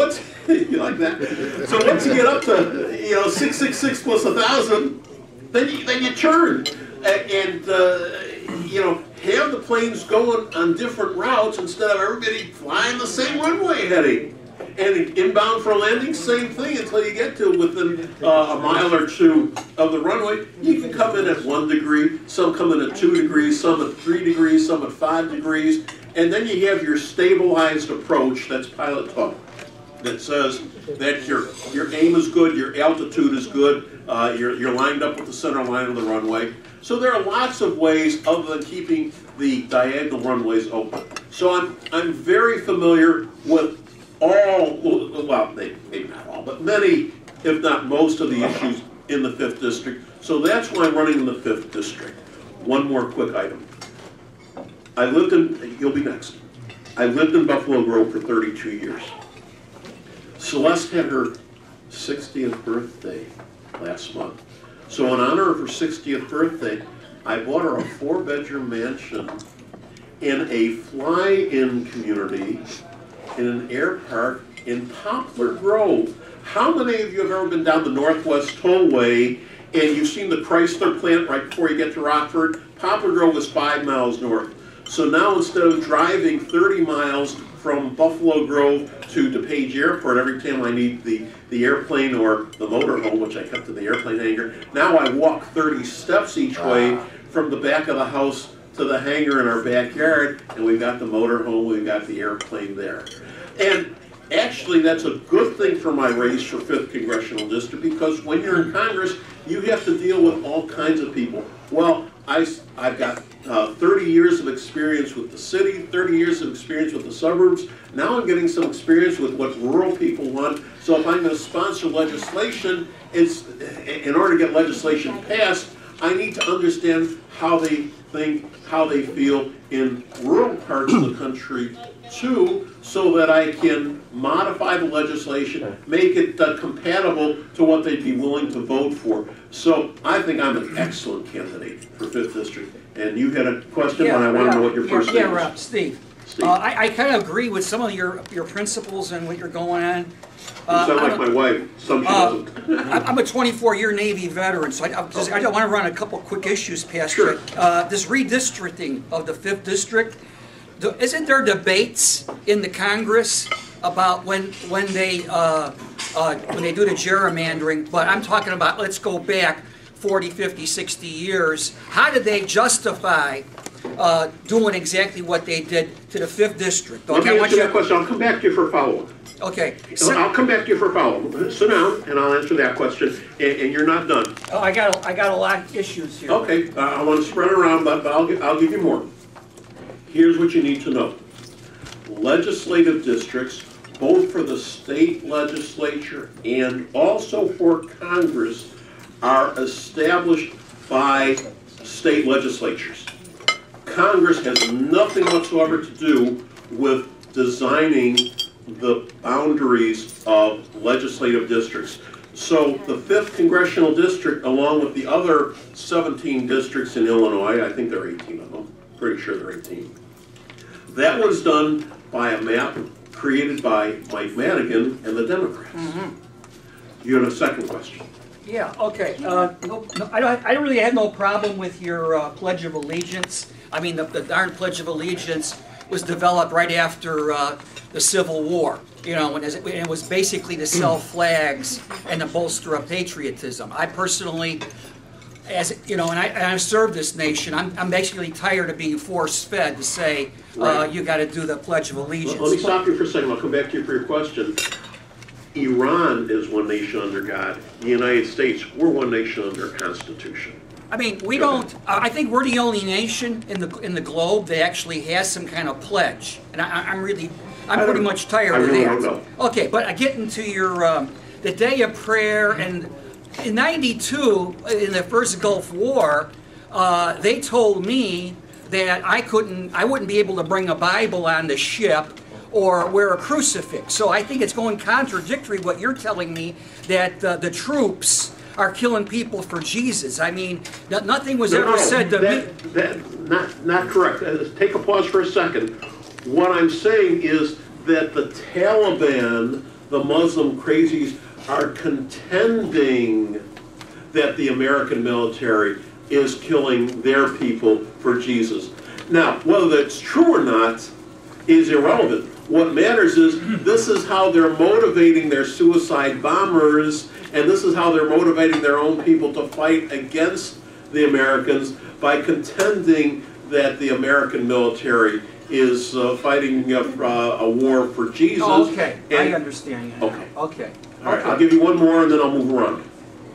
You like that? So once you get up to 666 plus 1,000, then you turn and have the planes going on different routes instead of everybody flying the same runway heading. And inbound for landing, same thing until you get to within a mile or two of the runway. You can come in at 1 degree, some come in at 2 degrees, some at 3 degrees, some at 5 degrees. And then you have your stabilized approach, that's pilot talk, that says that your aim is good, your altitude is good, you're lined up with the center line of the runway. So there are lots of ways other than keeping the diagonal runways open. So I'm very familiar with all, well, maybe not all, but many, if not most of the issues in the 5th District. So that's why I'm running in the 5th District. One more quick item. I lived in, you'll be next. I lived in Buffalo Grove for 32 years. Celeste had her 60th birthday last month. So in honor of her 60th birthday, I bought her a 4-bedroom mansion in a fly-in community in an air park in Poplar Grove. How many of you have ever been down the Northwest Tollway and you've seen the Chrysler plant right before you get to Rockford? Poplar Grove is 5 miles north. So now instead of driving 30 miles from Buffalo Grove to DePage Airport every time I need the airplane or the motorhome, which I kept in the airplane hangar, now I walk 30 steps each way from the back of the house to the hangar in our backyard, and we've got the motorhome, we've got the airplane there. And actually, that's a good thing for my race for 5th Congressional District, because when you're in Congress, you have to deal with all kinds of people. Well, I've got 30 years of experience with the city, 30 years of experience with the suburbs. Now I'm getting some experience with what rural people want. So if I'm going to sponsor legislation, in order to get legislation passed, I need to understand how they think, how they feel in rural parts of the country too, so that I can modify the legislation, make it compatible to what they'd be willing to vote for. So I think I'm an excellent candidate for 5th District. And you had a question, and I want to know what your first name is. Yeah, Rob, Steve. I kind of agree with some of your principles and what you're going on. You sound like my wife. Some she doesn't. I'm a 24-year Navy veteran, so I want to run a couple quick issues past you. This redistricting of the 5th District, isn't there debates in the Congress about when they do the gerrymandering? But I'm talking about, let's go back 40, 50, 60 years. How did they justify doing exactly what they did to the 5th District? Let me answer that question. I'll come back to you for a follow-up. Okay. I'll come back to you for a follow-up. Sit down, and I'll answer that question. And you're not done. Oh, I got a lot of issues here. Okay. I want to spread around, but I'll give you more. Here's what you need to know. Legislative districts, both for the state legislature and also for Congress, are established by state legislatures. Congress has nothing whatsoever to do with designing the boundaries of legislative districts. So the 5th Congressional District, along with the other 17 districts in Illinois, I think there are 18 of them, pretty sure there are 18. That was done by a map created by Mike Madigan and the Democrats. You have a second question. Yeah, okay. I don't really have no problem with your Pledge of Allegiance. I mean, the darn Pledge of Allegiance was developed right after the Civil War, you know, and it was basically to sell flags and to bolster up patriotism. I personally, as you know, and I served this nation, I'm basically tired of being force-fed to say, you got to do the Pledge of Allegiance. Let me stop you for a second. I'll come back to you for your question. Iran is one nation under God. The United States, we're one nation under a constitution. I mean, we don't. I think we're the only nation in the globe that actually has some kind of pledge, and I'm pretty much tired of that. I don't know. Okay, but I get into your the Day of Prayer, and in '92, in the first Gulf War, they told me that I wouldn't be able to bring a Bible on the ship or wear a crucifix. So I think it's going contradictory what you're telling me, that the troops are killing people for Jesus. I mean, nothing was ever said to me. Not correct. Take a pause for a second. What I'm saying is that the Taliban the Muslim crazies are contending that the American military is killing their people for Jesus. Now, whether that's true or not is irrelevant. What matters is this is how they're motivating their suicide bombers, and this is how they're motivating their own people to fight against the Americans by contending that the American military is fighting a war for Jesus. Oh, okay, I And- understand. You now. Okay. Okay. All right, I'll give you one more and then I'll move around.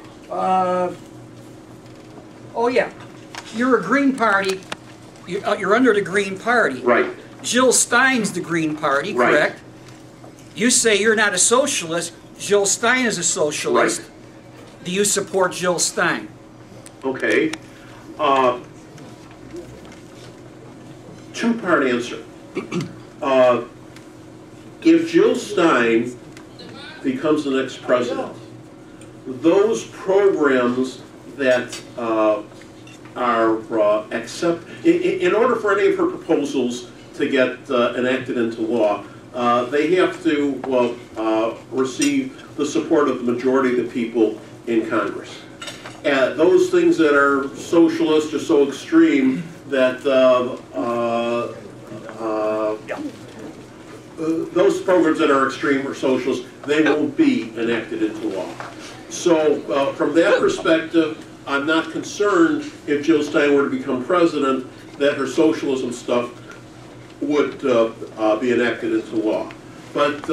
Oh yeah, you're a Green Party. You're under the Green Party. Right. Jill Stein's the Green Party, Right. correct? You say you're not a socialist. Jill Stein is a socialist. Right. Do you support Jill Stein? Okay. Two-part answer. If Jill Stein becomes the next president, those programs that are in order for any of her proposals to get enacted into law, they have to receive the support of the majority of the people in Congress. Those things that are socialist or so extreme that those programs that are extreme or socialist, they won't be enacted into law. So from that perspective, I'm not concerned if Jill Stein were to become president that her socialism stuff would be enacted into law. But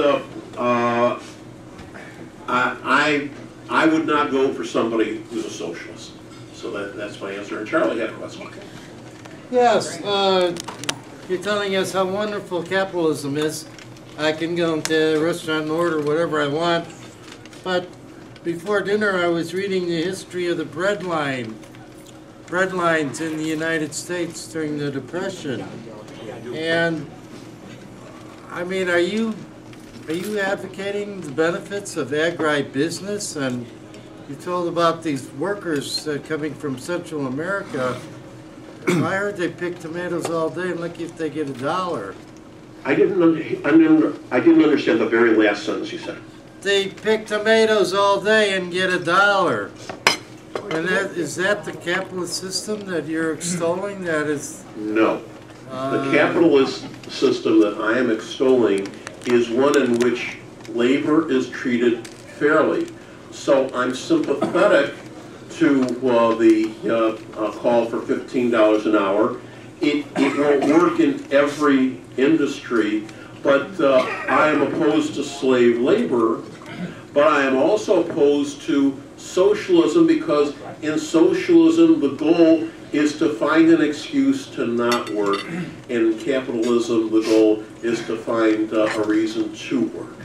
I would not go for somebody who's a socialist. So that's my answer. And Charlie had a question. Yes, you're telling us how wonderful capitalism is. I can go into a restaurant and order whatever I want, but before dinner I was reading the history of the bread lines in the United States during the Depression. And I mean, are you advocating the benefits of agribusiness? And you told about these workers coming from Central America. I heard they pick tomatoes all day and lucky if they get $1. I didn't understand the very last sentence you said. They pick tomatoes all day and get $1. And is that the capitalist system that you're extolling? That is... No. The capitalist system that I am extolling is one in which labor is treated fairly. So I'm sympathetic to the call for $15 an hour. It won't work in every industry, but I am opposed to slave labor, but I am also opposed to socialism because in socialism the goal is to find an excuse to not work. In capitalism the goal is to find a reason to work.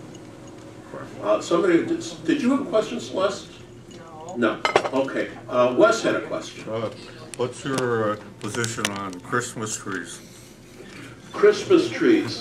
Did you have a question, Celeste? No. Okay. Wes had a question. What's your position on Christmas trees? Christmas trees.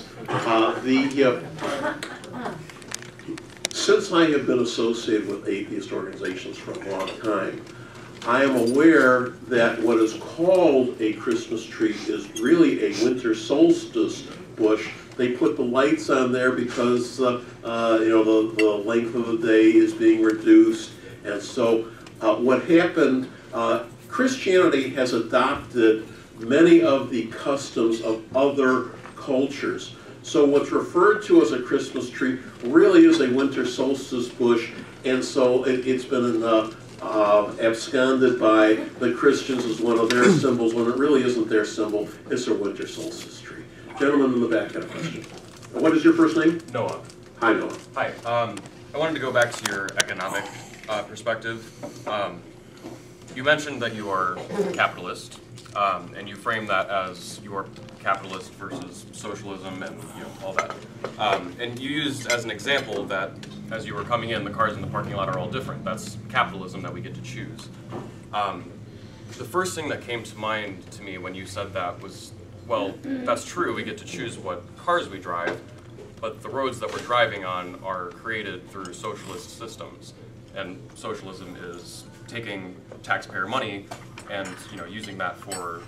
Since I have been associated with atheist organizations for a long time, I am aware that what is called a Christmas tree is really a winter solstice bush. They put the lights on there because the length of the day is being reduced, and so what happened? Christianity has adopted many of the customs of other cultures. So what's referred to as a Christmas tree really is a winter solstice bush, and so it's been absconded by the Christians as one of their symbols when it really isn't their symbol. It's a winter solstice tree. Gentleman in the back had a question. What is your first name? Noah. Hi, Noah. Hi. I wanted to go back to your economic perspective. You mentioned that you are a capitalist, and you frame that as you are capitalist versus socialism and all that. And you used as an example that as you were coming in, the cars in the parking lot are all different. That's capitalism that we get to choose. The first thing that came to mind to me when you said that was, well, that's true, we get to choose what cars we drive, but the roads that we're driving on are created through socialist systems. And socialism is taking taxpayer money and using that for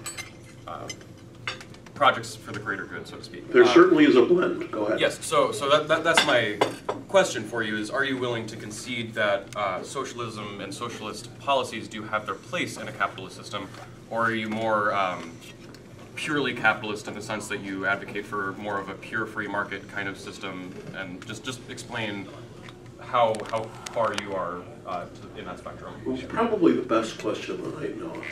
projects for the greater good, so to speak. There certainly is a blend. Go ahead. Yes. So that's my question for you is, are you willing to concede that socialism and socialist policies do have their place in a capitalist system, or are you more purely capitalist in the sense that you advocate for more of a pure free market kind of system? And just explain how far you are in that spectrum. Well, it's probably the best question that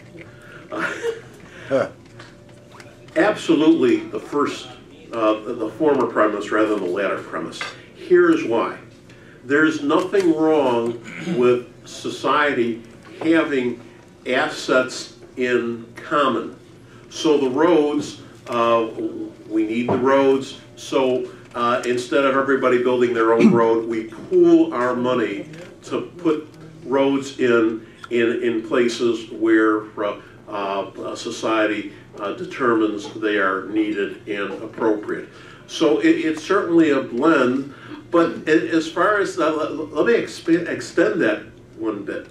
I know. Absolutely the first, the former premise rather than the latter premise. Here's why. There's nothing wrong with society having assets in common. So the roads, we need the roads, so instead of everybody building their own road, we pool our money to put roads in places where society determines they are needed and appropriate. So it's certainly a blend, but as far as, let me extend that one bit.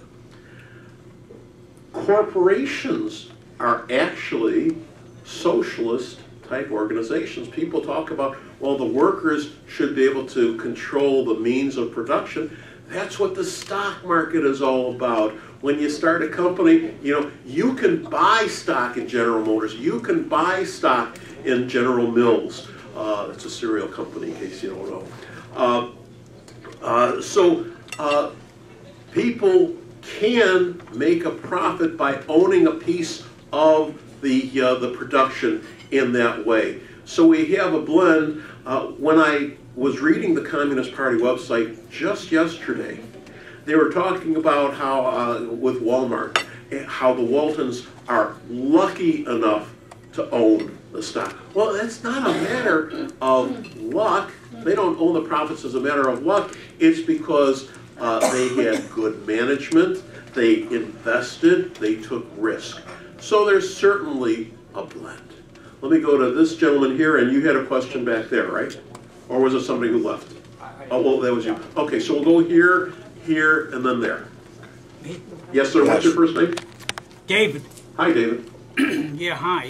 Corporations are actually socialist type organizations. People talk about, well, the workers should be able to control the means of production. That's what the stock market is all about. When you start a company, you know, you can buy stock in General Motors. You can buy stock in General Mills. It's a cereal company, in case you don't know. So people can make a profit by owning a piece of the production in that way. So we have a blend. When I was reading the Communist Party website just yesterday, they were talking about how, with Walmart, how the Waltons are lucky enough to own the stock. Well, that's not a matter of luck. They don't own the profits as a matter of luck. It's because they had good management, they invested, they took risk. So there's certainly a blend. Let me go to this gentleman here, and you had a question back there, right? Or was it somebody who left? Oh, well, that was you. Okay, so we'll go here, here, and then there. Yes, sir. What's your first name? David. Hi, David. Yeah, hi.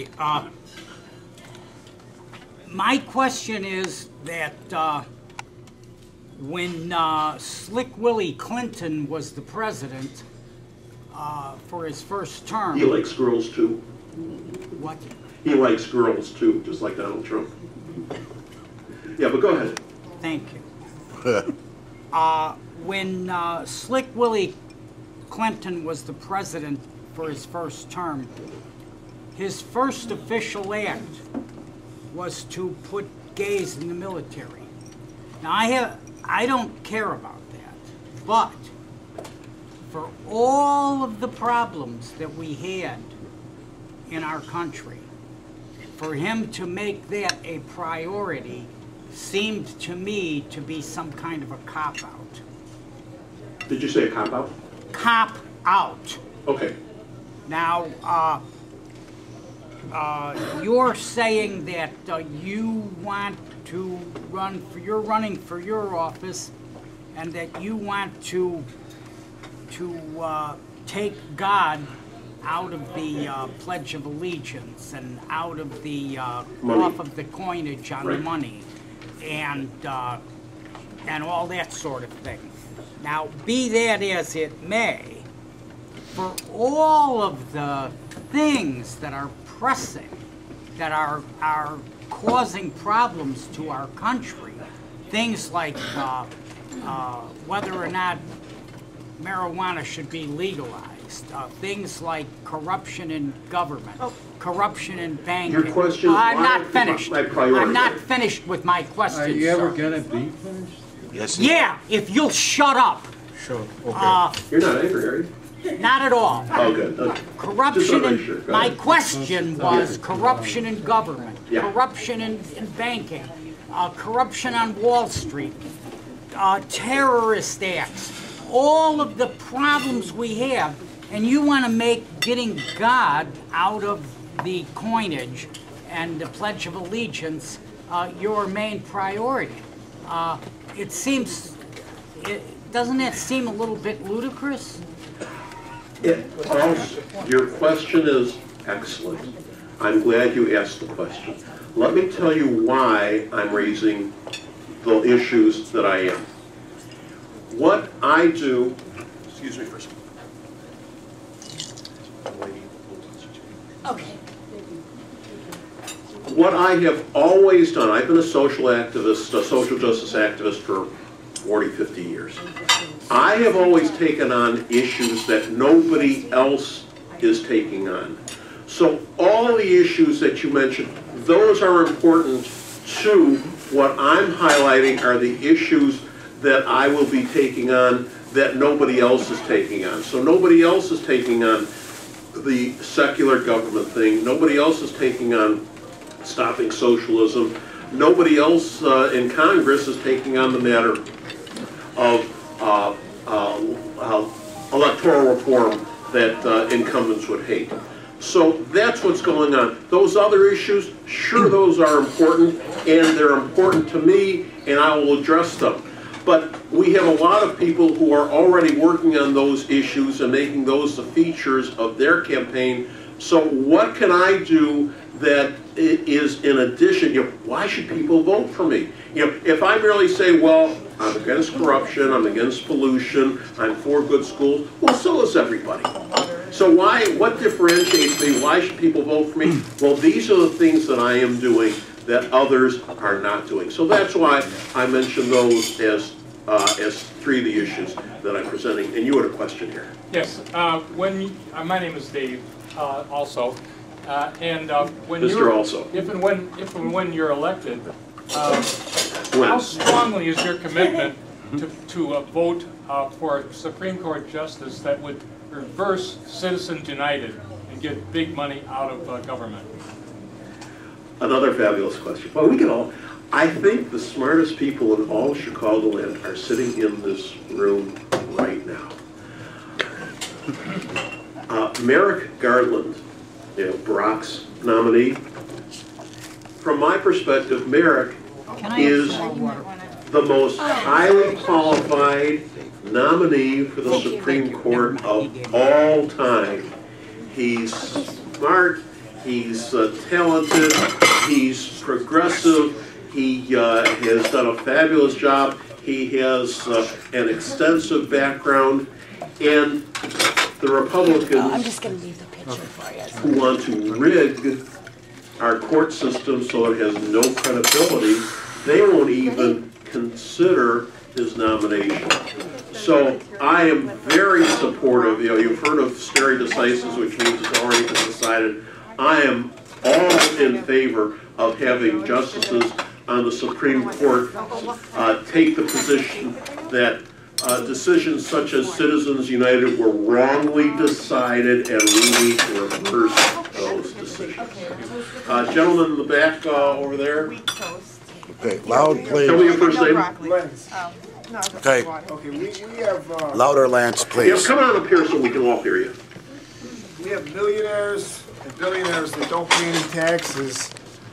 My question is that when Slick Willie Clinton was the president for his first term... He likes girls, too. What? He likes girls, too, just like Donald Trump. Yeah, but go ahead. Thank you. When Slick Willie Clinton was the president for his first term, his first official act was to put gays in the military. Now, I don't care about that, but for all of the problems that we had in our country, for him to make that a priority seemed to me to be some kind of a cop-out. Did you say a cop-out? Cop-out. Okay. Now, you're saying that you want to run for, you're running for your office, and that you want to take God out of the Pledge of Allegiance and out of the off of the coinage on the money, and all that sort of thing. Now, be that as it may, for all of the things that are pressing, that are causing problems to our country, things like whether or not marijuana should be legalized, things like corruption in government, corruption in banking. Your question is I'm not finished. priority. I'm not finished with my question. Are you ever going to be finished? Yes. Yeah, if you'll shut up. Sure. Okay. You're not angry, are you? Not at all. Oh, good. Okay. Corruption Just in, my question was corruption in government, Yeah. corruption in banking, corruption on Wall Street, terrorist acts, all of the problems we have, and you want to make getting God out of the coinage and the Pledge of Allegiance your main priority. It seems, doesn't that seem a little bit ludicrous? Your question is excellent. I'm glad you asked the question. Let me tell you why I'm raising the issues that I am. what I do, excuse me for a second. Okay. What I have always done, I've been a social activist, a social justice activist for 40, 50 years. I have always taken on issues that nobody else is taking on. So all the issues that you mentioned, those are important too. What I'm highlighting are the issues that I will be taking on that nobody else is taking on. So nobody else is taking on the secular government thing. Nobody else is taking on stopping socialism. Nobody else in Congress is taking on the matter of electoral reform that incumbents would hate. So that's what's going on. Those other issues, sure, those are important, and they're important to me, and I will address them. But we have a lot of people who are already working on those issues and making those the features of their campaign. So what can I do that is in addition? Why should people vote for me? If I merely say, well, I'm against corruption, I'm against pollution, I'm for good schools, well, so is everybody. So what differentiates me? Why should people vote for me? Well, these are the things that I am doing that others are not doing. So that's why I mentioned those as three of the issues that I'm presenting. And you had a question here. Yes. My name is Dave. Also, and when Mr. you're Also. if and when you're elected, how strongly is your commitment to vote for a Supreme Court justice that would reverse Citizens United and get big money out of government? Another fabulous question. Well, we can all. I think the smartest people in all Chicagoland are sitting in this room right now. Merrick Garland, Barack's nominee. From my perspective, Merrick is the most highly qualified nominee for the Supreme Court of all time. He's smart, he's talented, he's progressive, he has done a fabulous job, he has an extensive background, and the Republicans I'm just going to leave the picture for you. who want to rig our court system so it has no credibility, they won't even consider his nomination. So I am very supportive. You've heard of stare decisis, which means it's already been decided. I am all in favor of having justices on the Supreme Court take the position that decisions such as Citizens United were wrongly decided, and we need to reverse those decisions. Gentleman in the back over there. Okay, loud, please. Tell me your first name. Lens. Okay, Okay, we have, louder, Lance, Yeah, please. come on up here so we can all hear you. we have millionaires and billionaires that don't pay any taxes.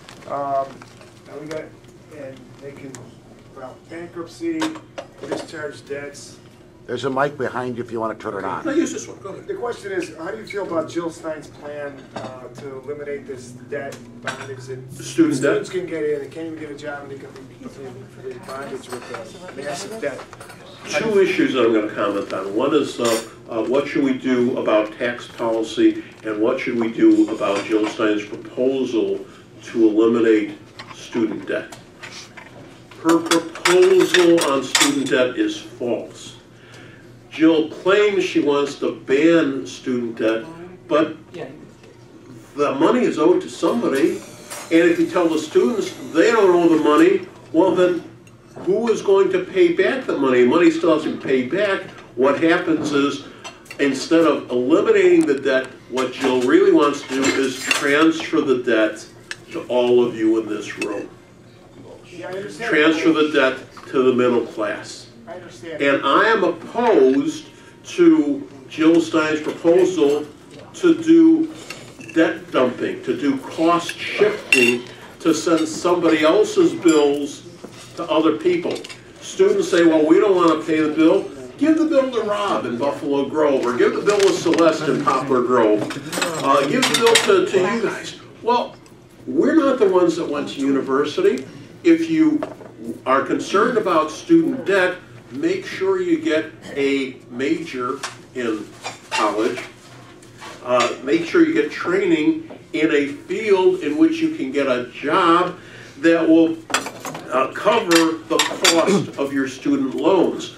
And they can file bankruptcy, discharge debts. There's a mic behind you if you want to turn it No, on. use this one. Go ahead. The question is, how do you feel about Jill Stein's plan to eliminate this debt bondage? Student debt? Students can get in, they can't even get a job, and they can be in bondage with massive debt. Two issues that I'm going to comment on. One is what should we do about tax policy, and what should we do about Jill Stein's proposal to eliminate student debt. Her proposal on student debt is false. Jill claims she wants to ban student debt, but the money is owed to somebody, and if you tell the students they don't owe the money, well then who is going to pay back the money? Money still hasn't paid back. What happens is, instead of eliminating the debt, what Jill really wants to do is transfer the debt to all of you in this room. Yeah, I understand. Transfer the debt to the middle class. I understand. And I am opposed to Jill Stein's proposal to do debt dumping, to do cost shifting, to send somebody else's bills to other people. Students say, well, we don't want to pay the bill. Give the bill to Rob in Buffalo Grove, or give the bill to Celeste in Poplar Grove. Give the bill to you guys. Well, we're not the ones that went to university. If you are concerned about student debt, make sure you get a major in college. Make sure you get training in a field in which you can get a job that will cover the cost of your student loans.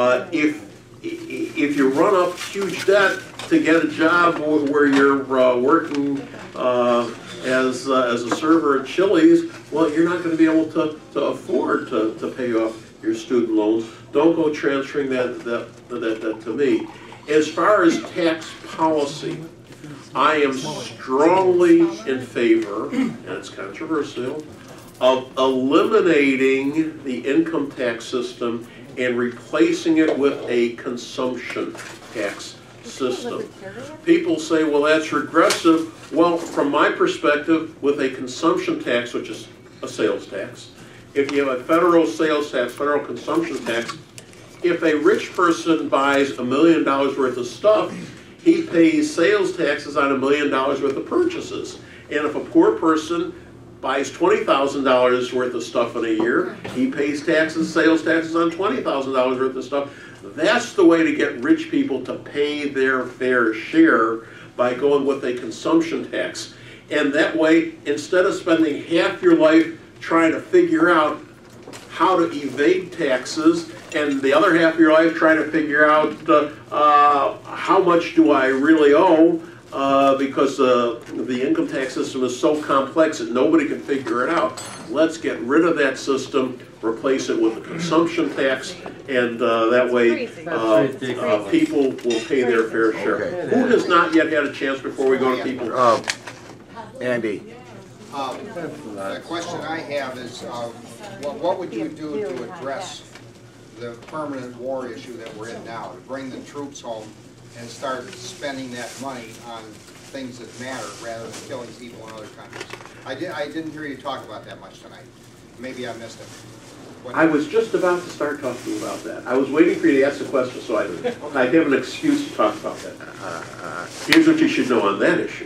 If you run up huge debt to get a job where you're working as a server at Chili's, well, you're not going to be able to afford to pay off your student loans. Don't go transferring that to me. As far as tax policy, I am strongly in favor, and it's controversial, of eliminating the income tax system and replacing it with a consumption tax system. People say, well, that's regressive. Well, from my perspective, with a consumption tax, which is a sales tax, if you have a federal sales tax, federal consumption tax, if a rich person buys $1 million worth of stuff, he pays sales taxes on $1 million worth of purchases. And if a poor person buys $20,000 worth of stuff in a year, he pays taxes, sales taxes on $20,000 worth of stuff. That's the way to get rich people to pay their fair share, by going with a consumption tax. And that way, instead of spending half your life trying to figure out how to evade taxes, and the other half of your life trying to figure out how much do I really owe, because the income tax system is so complex that nobody can figure it out. Let's get rid of that system, replace it with a consumption tax, and that way people will pay their fair share. Okay. Who has not yet had a chance before we go to people? Andy. The question I have is, what would you do to address the permanent war issue that we're in now, to bring the troops home and start spending that money on things that matter rather than killing people in other countries? I didn't hear you talk about that much tonight. Maybe I missed it. I was just about to start talking about that. I was waiting for you to ask the question so I'd have an excuse to talk about that. Here's what you should know on that issue.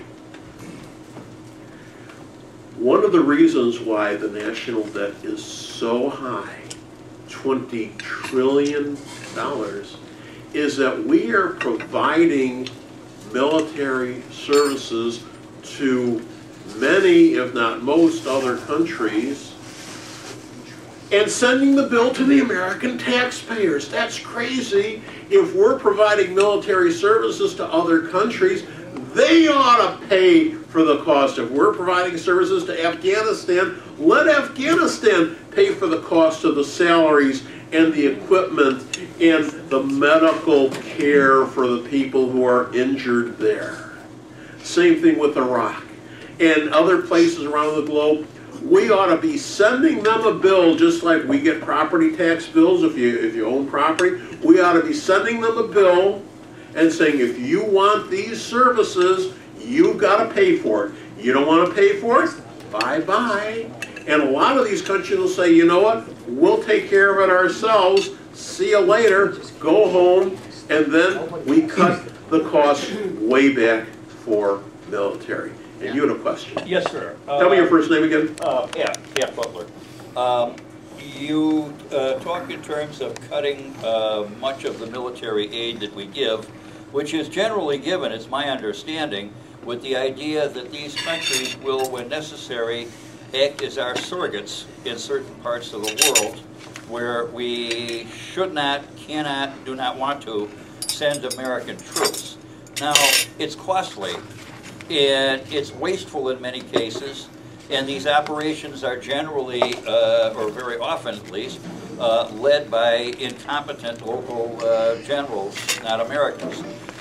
One of the reasons why the national debt is so high, $20 trillion, is that we are providing military services to many, if not most, other countries, and sending the bill to the American taxpayers. That's crazy. If we're providing military services to other countries, they ought to pay for the cost. If we're providing services to Afghanistan, let Afghanistan pay for the cost of the salaries and the equipment and the medical care for the people who are injured there. Same thing with Iraq and other places around the globe. We ought to be sending them a bill, just like we get property tax bills if you own property. We ought to be sending them a bill and saying, if you want these services, you've got to pay for it. You don't want to pay for it? Bye-bye. And a lot of these countries will say, you know what, we'll take care of it ourselves, see you later, go home, and then we cut the cost way back for military. And you had a question. Yes, sir. Tell me your first name again. Yeah, Butler. You talk in terms of cutting much of the military aid that we give, which is generally given, it's my understanding, with the idea that these countries will, when necessary, act as our surrogates in certain parts of the world where we should not, cannot, do not want to send American troops. Now, it's costly, and it's wasteful in many cases, and these operations are generally, or very often at least, led by incompetent local generals, not Americans.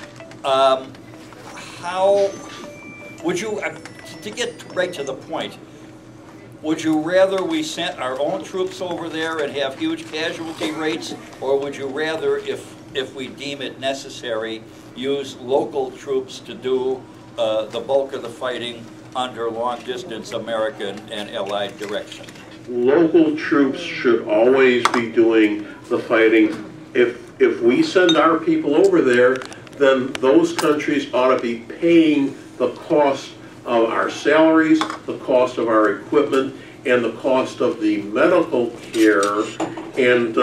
How would you, to get right to the point, would you rather we sent our own troops over there and have huge casualty rates, or would you rather, if we deem it necessary, use local troops to do the bulk of the fighting under long-distance American and Allied direction? Local troops should always be doing the fighting. If we send our people over there, then those countries ought to be paying the cost of our salaries, the cost of our equipment, and the cost of the medical care and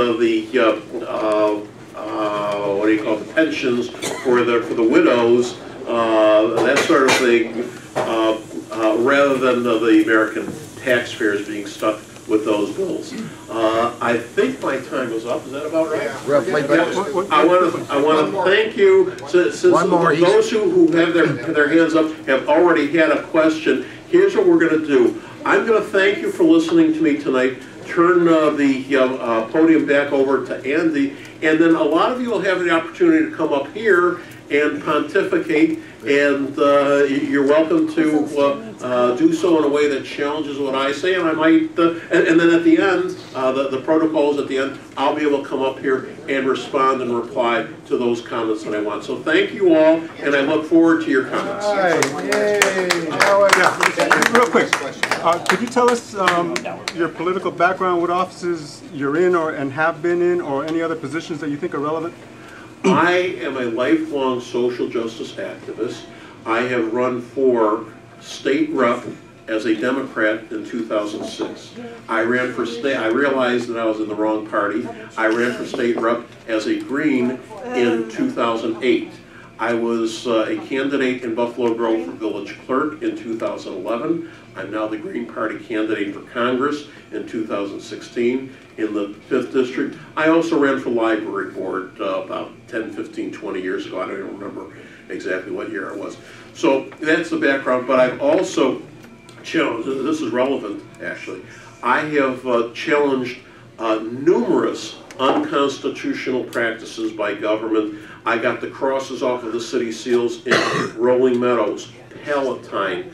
what do you call it, the pensions for the widows, that sort of thing, rather than the American taxpayers being stuck with those bills. I think my time is up. Is that about right? Roughly, but I want to thank you. Since those who have their hands up have already had a question, here's what we're going to do. I'm going to thank you for listening to me tonight. Turn the podium back over to Andy, and then a lot of you will have the opportunity to come up here and pontificate, and you're welcome to do so in a way that challenges what I say, and I might, and then at the end, the protocols at the end, I'll be able to come up here and respond and reply to those comments that I want. So thank you all, and I look forward to your comments. All right. Yay. Real quick, could you tell us your political background, what offices you're in and have been in, or any other positions that you think are relevant? I am a lifelong social justice activist. I have run for state rep as a Democrat in 2006. I ran for state, I realized that I was in the wrong party. I ran for state rep as a Green in 2008. I was a candidate in Buffalo Grove for village clerk in 2011. I'm now the Green Party candidate for Congress in 2016 in the 5th District. I also ran for library board about 10, 15, 20 years ago. I don't even remember exactly what year it was. So that's the background, but I've also challenged, this is relevant actually, I have challenged numerous unconstitutional practices by government. I got the crosses off of the city seals in Rolling Meadows, Palatine,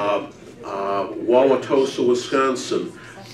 Wauwatosa, Wisconsin,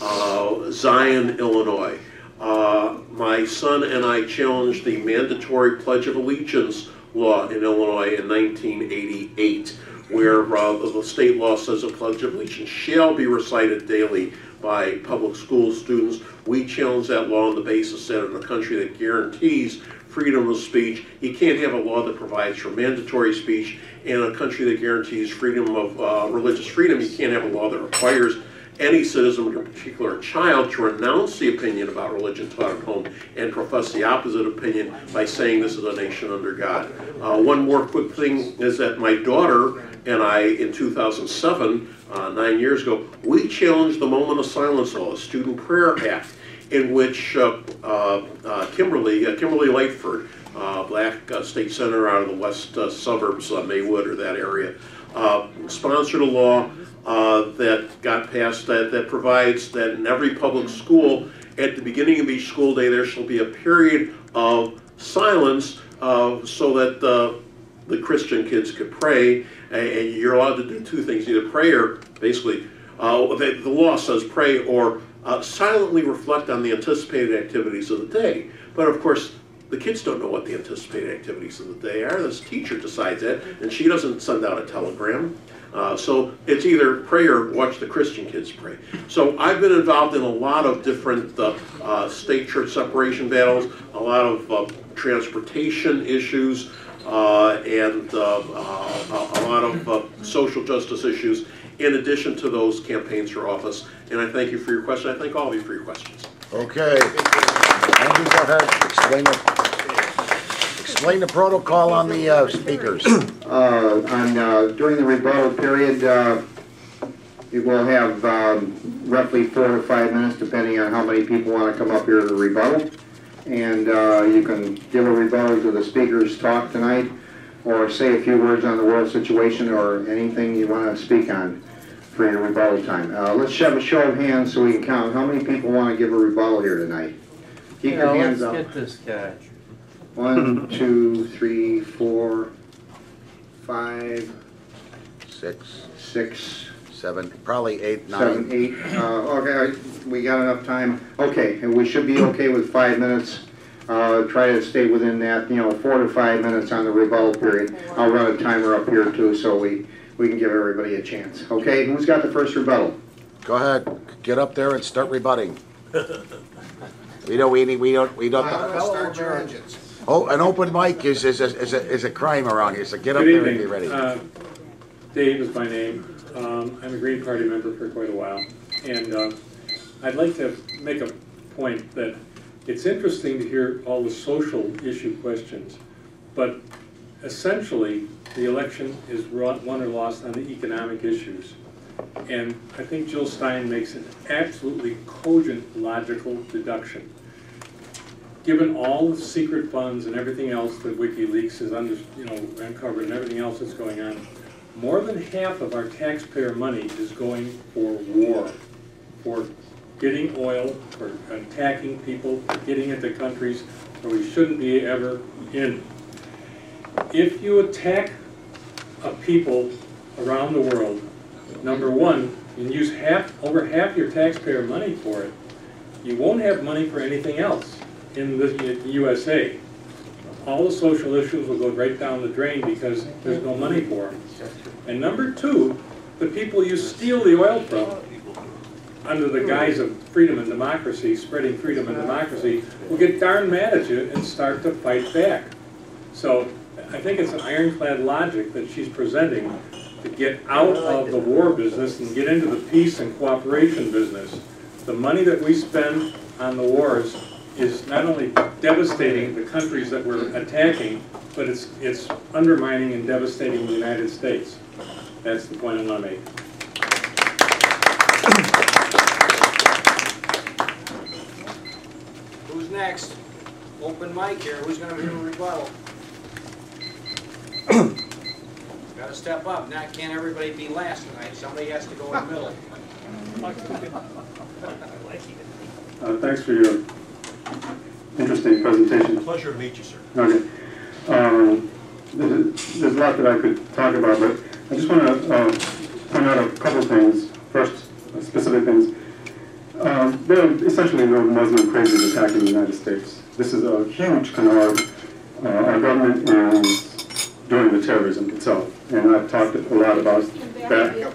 Zion, Illinois. My son and I challenged the mandatory Pledge of Allegiance law in Illinois in 1988, where the state law says a Pledge of Allegiance shall be recited daily by public school students. We challenge that law on the basis that in a country that guarantees freedom of speech, you can't have a law that provides for mandatory speech. In a country that guarantees freedom of religious freedom, you can't have a law that requires any citizen, in particular a child, to renounce the opinion about religion taught at home and profess the opposite opinion by saying this is a nation under God. One more quick thing is that my daughter and I, in 2007, 9 years ago, we challenged the moment of silence law, the Student Prayer Act, in which Kimberly Lightford, black state senator out of the west suburbs, Maywood or that area, sponsored a law that got passed that provides that in every public school, at the beginning of each school day, there shall be a period of silence so that the Christian kids could pray. And you're allowed to do two things, either pray or basically, the law says pray or silently reflect on the anticipated activities of the day. But of course, the kids don't know what the anticipated activities of the day are. This teacher decides that, and she doesn't send out a telegram. So it's either pray or watch the Christian kids pray. So I've been involved in a lot of different state-church separation battles, a lot of transportation issues, and a lot of social justice issues, in addition to those campaigns for office. And I thank you for your question. I thank all of you for your questions. Okay. Andy, go ahead. Explain the protocol on the speakers. During the rebuttal period, you will have roughly 4 to 5 minutes, depending on how many people want to come up here to rebuttal. And you can give a rebuttal to the speaker's talk tonight, or say a few words on the world situation, or anything you want to speak on for your rebuttal time. Let's have a show of hands so we can count. How many people want to give a rebuttal here tonight? Keep your hands up. Let's get this guy. 1, 2, 3, 4, 5, 6, 6, 7, probably 8, 9. 7, 8. Okay, we got enough time. Okay, and we should be okay with 5 minutes. Try to stay within that, 4 to 5 minutes on the rebuttal period. I'll run a timer up here too, so we can give everybody a chance. Okay, who's got the first rebuttal? Go ahead. Get up there and start rebutting. We don't. Start your engines. Oh, an open mic is a crime around here. So get up Good there evening. and be ready. Dave is my name. I'm a Green Party member for quite a while, and I'd like to make a point that It's interesting to hear all the social issue questions, but essentially, the election is won or lost on the economic issues. And I think Jill Stein makes an absolutely cogent, logical deduction. Given all the secret funds and everything else that WikiLeaks has uncovered and everything else that's going on, more than half of our taxpayer money is going for war, for getting oil, for attacking people, for getting into countries where we shouldn't be ever in. If you attack a people around the world, number one, and use over half your taxpayer money for it, you won't have money for anything else in the USA. All the social issues will go right down the drain because there's no money for them. And number two, the people you steal the oil from, under the guise of freedom and democracy, spreading freedom and democracy, will get darn mad at you and start to fight back. So I think it's an ironclad logic that she's presenting to get out of the war business and get into the peace and cooperation business. The money that we spend on the wars is not only devastating the countries that we're attacking, but it's undermining and devastating the United States. That's the point I want to make. Who's next? Open mic here. Who's going to do a rebuttal? Got to step up. Now, can't everybody be last tonight? Somebody has to go in the middle. Thanks for your interesting presentation. Pleasure to meet you, sir. Okay. There's a lot that I could talk about, but I just want to point out a couple of things. First, specific things. There are essentially no Muslim crazies attacking the United States. This is a huge canard. Our government is doing the terrorism itself, and I've talked a lot about that.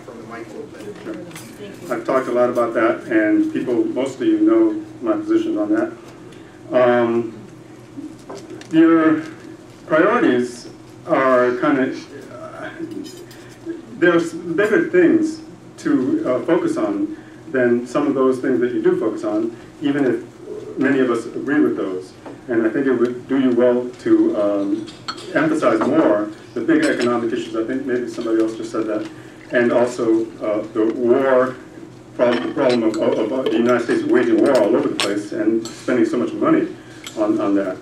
I've talked a lot about that, and people, most of you know my positions on that. Your priorities are kind of, there's bigger things to focus on than some of those things that you do focus on, even if many of us agree with those. And I think it would do you well to emphasize more the big economic issues. I think maybe somebody else just said that. And also the war problem, the problem of the United States waging war all over the place and spending so much money on that.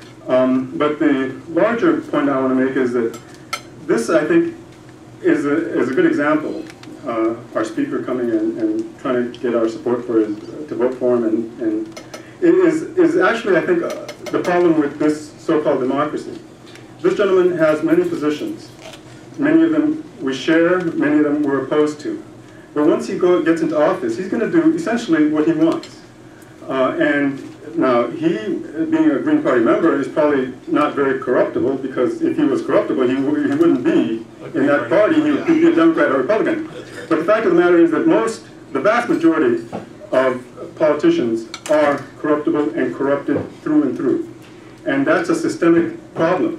But the larger point I want to make is that this, I think, is a good example. Our speaker coming in and trying to get our support for to vote for him, and it is actually, I think, the problem with this so-called democracy. This gentleman has many positions. Many of them we share, many of them we're opposed to. But once he gets into office, he's going to do essentially what he wants. And now, he, being a Green Party member, is probably not very corruptible, because if he was corruptible, he wouldn't be in that party. He would be a Democrat or Republican. But the fact of the matter is that the vast majority of politicians are corruptible and corrupted through and through. And that's a systemic problem.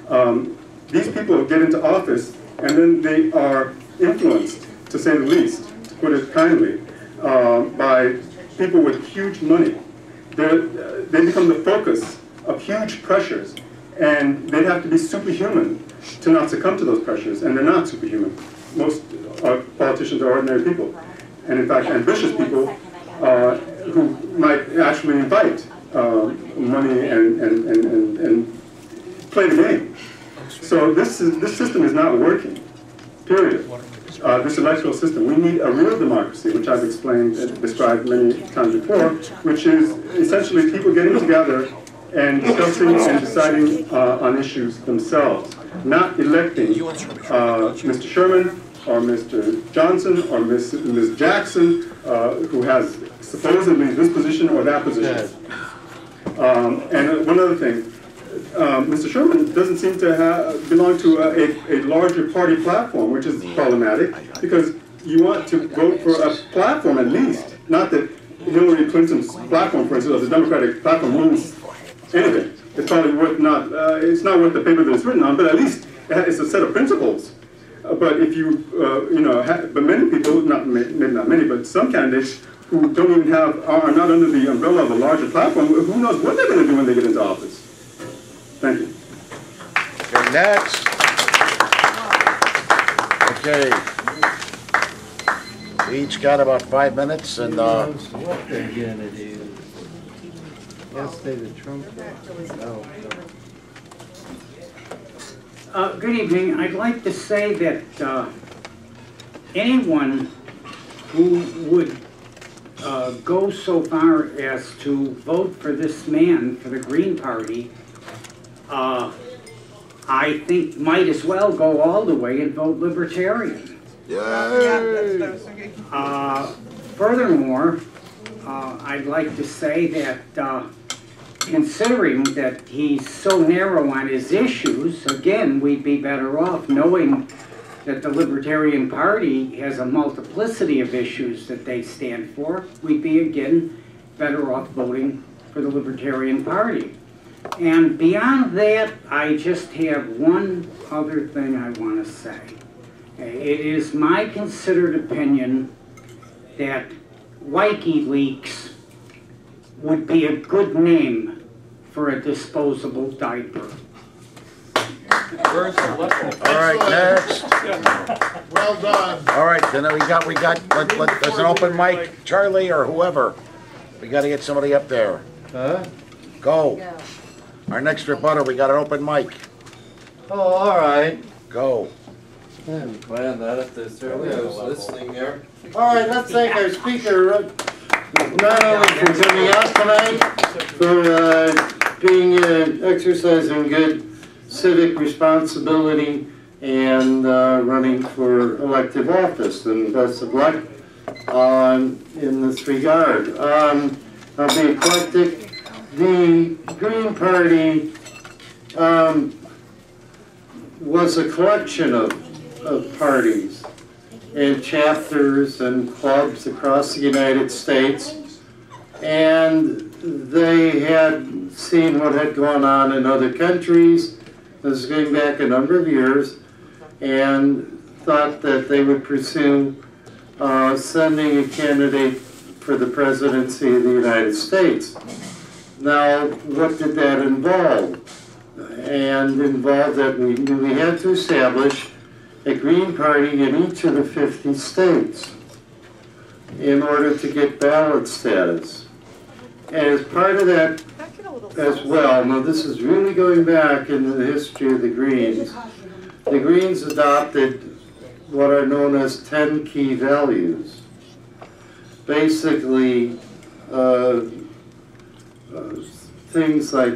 These people get into office, and then they are influenced, to say the least, to put it kindly, by people with huge money. They become the focus of huge pressures, and they have to be superhuman to not succumb to those pressures, and they're not superhuman. Most politicians are ordinary people, and in fact ambitious people who might actually invite money and play the game. So this system is not working, period. This electoral system. We need a real democracy, which I've explained and described many times before, which is essentially people getting together and discussing and deciding on issues themselves, not electing Mr. Sherman or Mr. Johnson or Ms. Jackson, who has supposedly this position or that position. And one other thing. Mr. Sherman doesn't seem to belong to a larger party platform, which is problematic, because you want to vote for a platform at least. Not that Hillary Clinton's platform, for instance, or the Democratic platform means anything. It's probably worth it's not worth the paper that it's written on, but at least it's a set of principles. But if you, but many people, maybe not many, but some candidates who don't even have, are not under the umbrella of a larger platform, who knows what they're going to do when they get into office. Thank you. Okay, next. Okay. We each got about 5 minutes, and What they're gonna do? Guess they the Trump. Good evening. I'd like to say that anyone who would go so far as to vote for this man for the Green Party, I think might as well go all the way and vote Libertarian. Furthermore, I'd like to say that considering that he's so narrow on his issues, again, we'd be better off knowing that the Libertarian Party has a multiplicity of issues that they stand for. We'd be, again, better off voting for the Libertarian Party. And beyond that, I just have one other thing I want to say. It is my considered opinion that WikiLeaks would be a good name for a disposable diaper. all right, next. Well done. All right, then there's an open mic, Charlie or whoever. We got to get somebody up there. Huh? Go. Our next rebutter, we got an open mic. Oh, all right. Go. I hadn't planned that if this early. I was listening there. All right, let's thank our speaker, not only for coming out tonight, for being exercising good civic responsibility and running for elective office. And best of luck in this regard. I'll be eclectic. The Green Party was a collection of parties and chapters and clubs across the United States, and they had seen what had gone on in other countries. This is going back a number of years, and thought that they would pursue sending a candidate for the presidency of the United States. Now, what did that involve? And involved that we knew we had to establish a Green Party in each of the 50 states in order to get ballot status. And as part of that as well, now this is really going back into the history of the Greens. The Greens adopted what are known as 10 key values. Basically, things like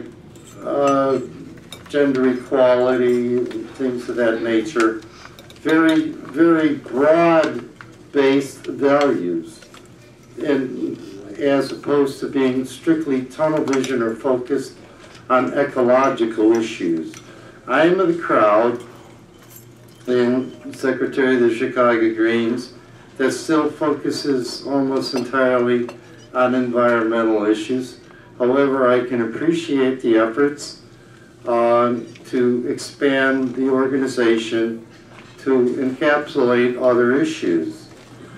gender equality, things of that nature. Very, very broad-based values, and as opposed to being strictly tunnel vision or focused on ecological issues. I am of the crowd, and Secretary of the Chicago Greens, that still focuses almost entirely on environmental issues. However, I can appreciate the efforts to expand the organization to encapsulate other issues.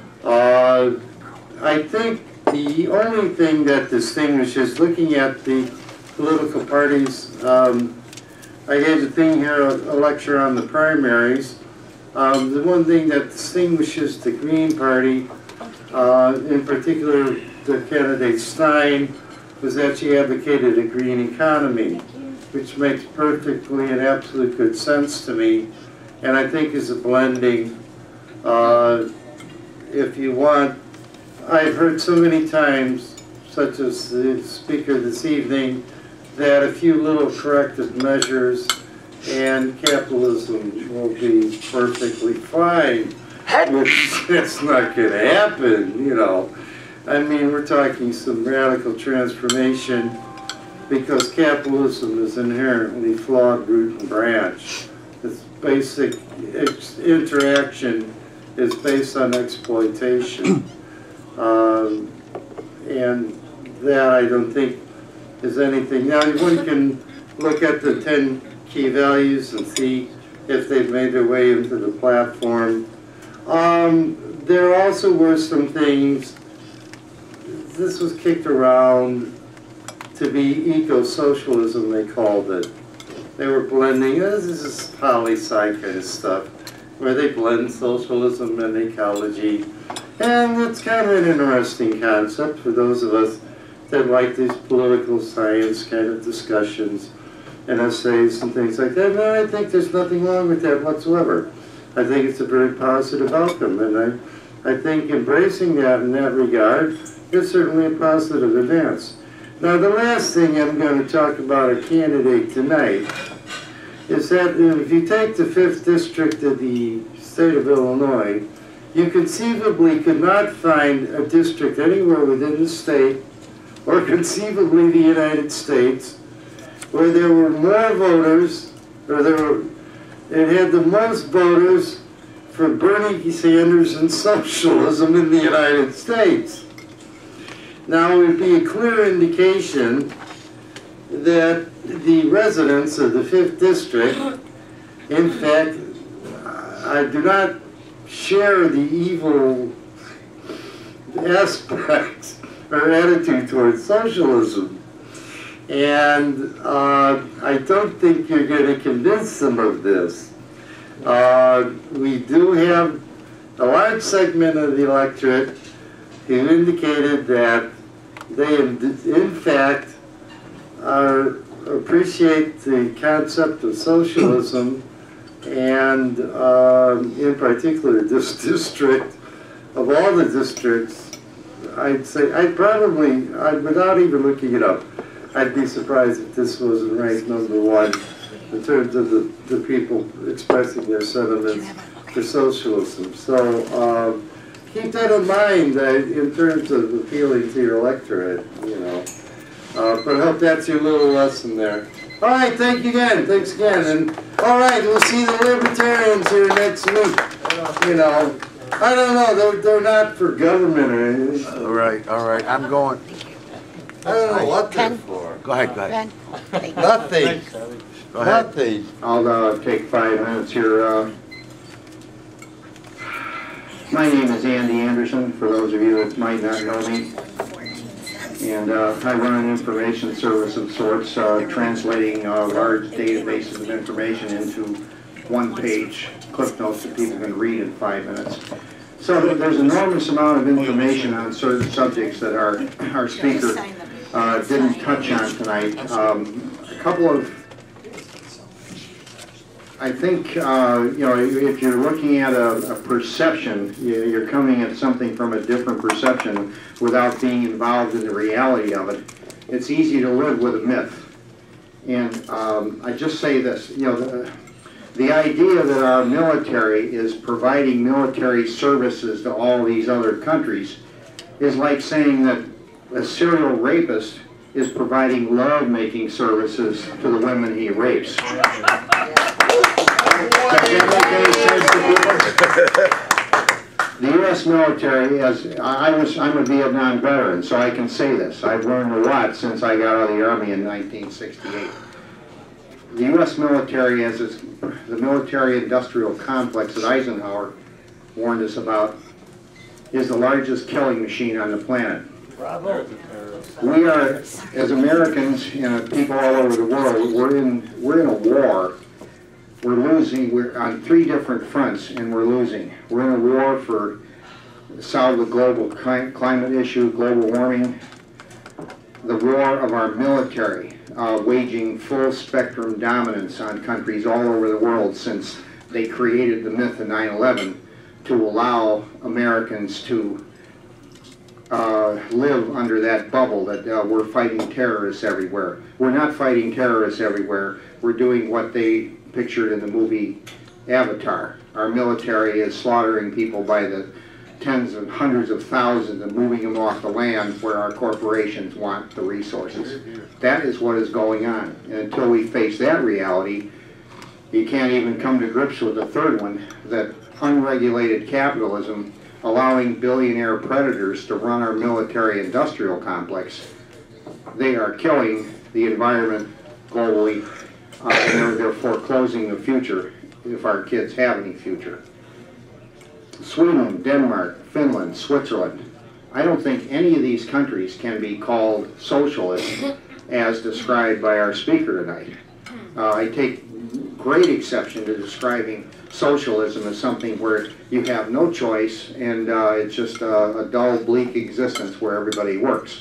I think the only thing that distinguishes, looking at the political parties, I gave a thing here, a lecture on the primaries. The one thing that distinguishes the Green Party, in particular the candidate Stein, was that she advocated a green economy, which makes perfectly and absolute good sense to me, and I think is a blending. If you want, I've heard so many times, such as the speaker this evening, that a few little corrective measures and capitalism will be perfectly fine, which it's not going to happen, you know. I mean, we're talking some radical transformation because capitalism is inherently flawed root and branch. Its basic interaction is based on exploitation. And that I don't think is anything. Now, one can look at the 10 key values and see if they've made their way into the platform. There also were some things this was kicked around to be eco-socialism, they called it. They were blending, this is poli-sci kind of stuff, where they blend socialism and ecology. And it's kind of an interesting concept for those of us that like these political science kind of discussions and essays and things like that. And I think there's nothing wrong with that whatsoever. I think it's a very positive outcome, and I think embracing that in that regard is certainly a positive advance. Now, the last thing I'm going to talk about a candidate tonight is that if you take the 5th District of the state of Illinois, you conceivably could not find a district anywhere within the state or conceivably the United States where there were more voters, or it had the most voters for Bernie Sanders and socialism in the United States. Now, it would be a clear indication that the residents of the 5th District, in fact, I do not share the evil aspects or attitude towards socialism. And I don't think you're going to convince them of this. We do have a large segment of the electorate who indicated that they, in fact, appreciate the concept of socialism, and in particular this district, of all the districts, I'd say, without even looking it up, I'd be surprised if this wasn't ranked #1 in terms of the people expressing their sentiments for socialism. So keep that in mind in terms of appealing to your electorate, you know. But I hope that's your little lesson there. All right, thank you again. Thanks again. And all right, we'll see the Libertarians here next week. You know, I don't know. They're not for government or anything. All right. I'm going. I don't know what they're for. Go ahead. Nothing. Go ahead. Nothing. I'll take 5 minutes here. My name is Andy Anderson, for those of you that might not know me. And I run an information service of sorts, translating large databases of information into one-page clip notes that people can read in 5 minutes. So there's an enormous amount of information on certain subjects that our speaker didn't touch on tonight. A couple of, I think, you know, if you're looking at a perception, you're coming at something from a different perception without being involved in the reality of it. It's easy to live with a myth. And I just say this, you know, the idea that our military is providing military services to all these other countries is like saying that a serial rapist is providing love-making services to the women he rapes. Does that make any sense to people? The U.S. military, I'm a Vietnam veteran, so I can say this. I've learned a lot since I got out of the Army in 1968. The U.S. military, the military-industrial complex that Eisenhower warned us about, is the largest killing machine on the planet. Bravo. We are, as Americans and people all over the world, we're in a war. We're losing. We're on 3 different fronts, and we're losing. We're in a war for solve the global climate issue, global warming. The war of our military, waging full spectrum dominance on countries all over the world since they created the myth of 9/11 to allow Americans to live under that bubble that we're fighting terrorists everywhere. We're not fighting terrorists everywhere. We're doing what they pictured in the movie Avatar. Our military is slaughtering people by the tens and hundreds of thousands and moving them off the land where our corporations want the resources. That is what is going on. And until we face that reality, you can't even come to grips with the third one, that unregulated capitalism allowing billionaire predators to run our military-industrial complex. They are killing the environment globally, and they're foreclosing the future, if our kids have any future. Sweden, Denmark, Finland, Switzerland, I don't think any of these countries can be called socialist as described by our speaker tonight. I take great exception to describing socialism as something where you have no choice and it's just a dull, bleak existence where everybody works.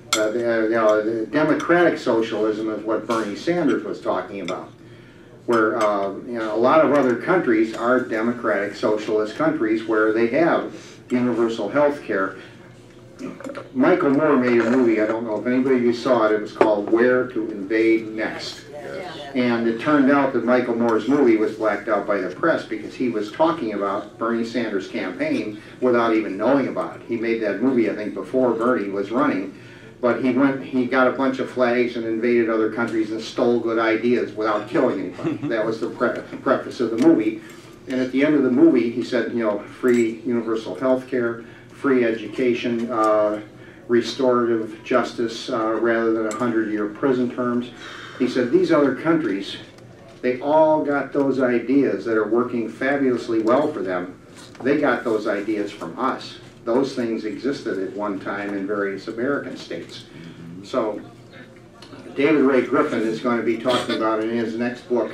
The democratic socialism is what Bernie Sanders was talking about, where a lot of other countries are democratic socialist countries where they have universal health care. Michael Moore made a movie, I don't know if anybody of you saw it, it was called Where to Invade Next. And it turned out that Michael Moore's movie was blacked out by the press because he was talking about Bernie Sanders' campaign without even knowing about it. He made that movie, I think, before Bernie was running, but he got a bunch of flags and invaded other countries and stole good ideas without killing anybody. That was the preface of the movie. And at the end of the movie, he said, you know, free universal health care, free education, restorative justice rather than 100-year prison terms. He said these other countries, they all got those ideas that are working fabulously well for them. They got those ideas from us. Those things existed at one time in various American states. So David Ray Griffin is going to be talking about in his next book,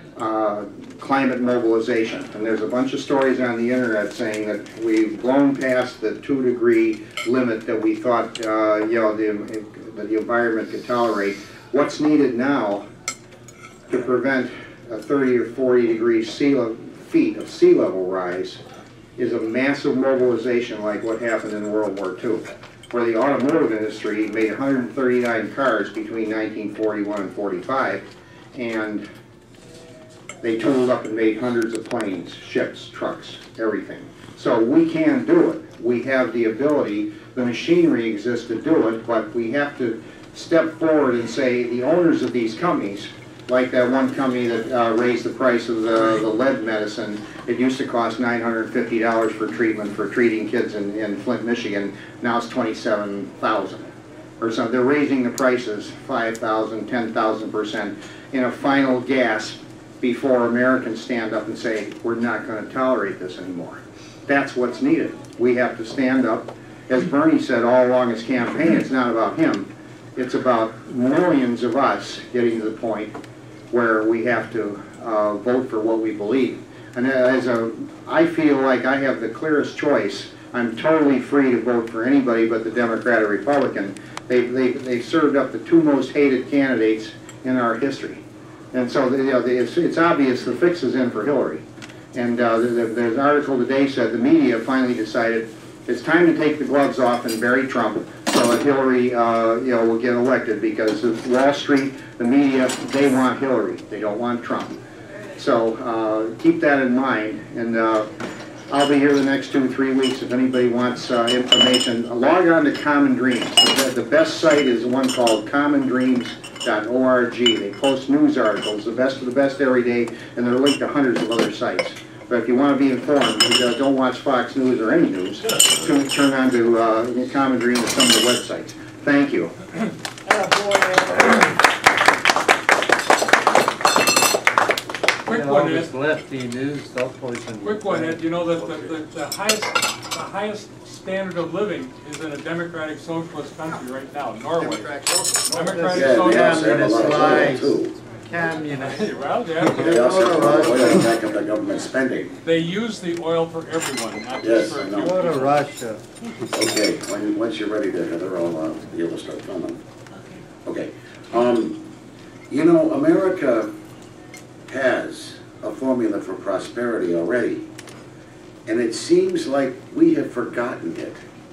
climate mobilization. And there's a bunch of stories on the internet saying that we've blown past the 2-degree limit that we thought the environment could tolerate. What's needed now to prevent a 30 or 40 degree feet of sea level rise is a massive mobilization like what happened in World War II, where the automotive industry made 139 cars between 1941 and 45, and they tooled up and made hundreds of planes, ships, trucks, everything. So we can do it. We have the ability, the machinery exists to do it, but we have to step forward and say the owners of these companies, like that one company that raised the price of the lead medicine. It used to cost $950 for treatment for treating kids in Flint, Michigan. Now it's $27,000 or something. They're raising the prices 5,000, 10,000% in a final gasp before Americans stand up and say, we're not going to tolerate this anymore. That's what's needed. We have to stand up. As Bernie said all along his campaign, it's not about him. It's about millions of us getting to the point where we have to vote for what we believe. And I feel like I have the clearest choice. I'm totally free to vote for anybody but the Democrat or Republican. They served up the two most hated candidates in our history. And so it's obvious the fix is in for Hillary. And there's an article today said the media finally decided it's time to take the gloves off and bury Trump so that Hillary will get elected, because Wall Street, the media, they want Hillary. They don't want Trump. So keep that in mind. And I'll be here the next 2 or 3 weeks if anybody wants information. Log on to Common Dreams. The best site is one called commondreams.org. They post news articles, the best of the best every day, and they're linked to hundreds of other sites. But if you want to be informed, don't watch Fox News or any news. Turn on to Common Dreams or some of the websites. Thank you. Quick one, Ed. Lefty news, self-poison. Quick one, Ed. You know that the highest standard of living is in a democratic socialist country right now, Norway. Democratic socialist. Communist. Well, They also have oil back up the government spending. They use the oil for everyone, not Yes, just for I a know. few. Go to Russia. Okay, once you're ready to Heather, I'll be able to start filming. Okay. You know, America has a formula for prosperity already, and it seems like we have forgotten it.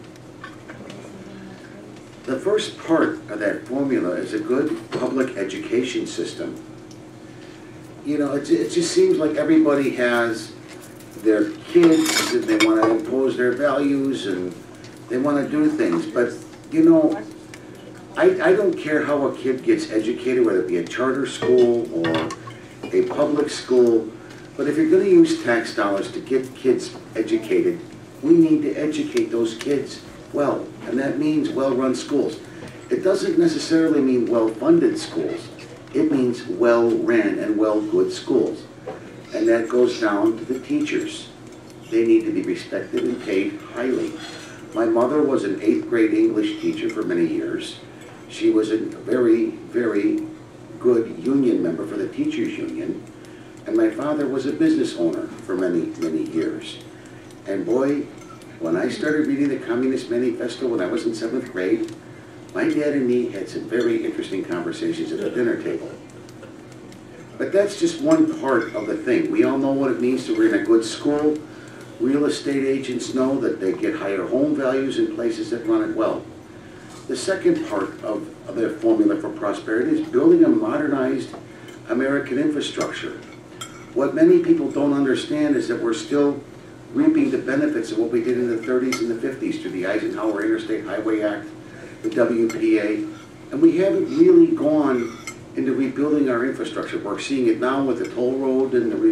The first part of that formula is a good public education system. You know, it just seems like everybody has their kids and they want to impose their values and they want to do things. But, you know, I don't care how a kid gets educated, whether it be a charter school or a public school, but if you're going to use tax dollars to get kids educated, we need to educate those kids well, and that means well-run schools. It doesn't necessarily mean well-funded schools. It means well-ran and well-good schools. And that goes down to the teachers. They need to be respected and paid highly. My mother was an 8th grade English teacher for many years. She was a very, very good union member for the teachers union. And my father was a business owner for many, many years. And boy, when I started reading the Communist Manifesto when I was in 7th grade, my dad and me had some very interesting conversations at the dinner table. But that's just one part of the thing. We all know what it means to be in a good school. Real estate agents know that they get higher home values in places that run it well. The second part of their formula for prosperity is building a modernized American infrastructure. What many people don't understand is that we're still reaping the benefits of what we did in the 30s and the 50s through the Eisenhower Interstate Highway Act, the WPA, and we haven't really gone into rebuilding our infrastructure. We're seeing it now with the toll road and the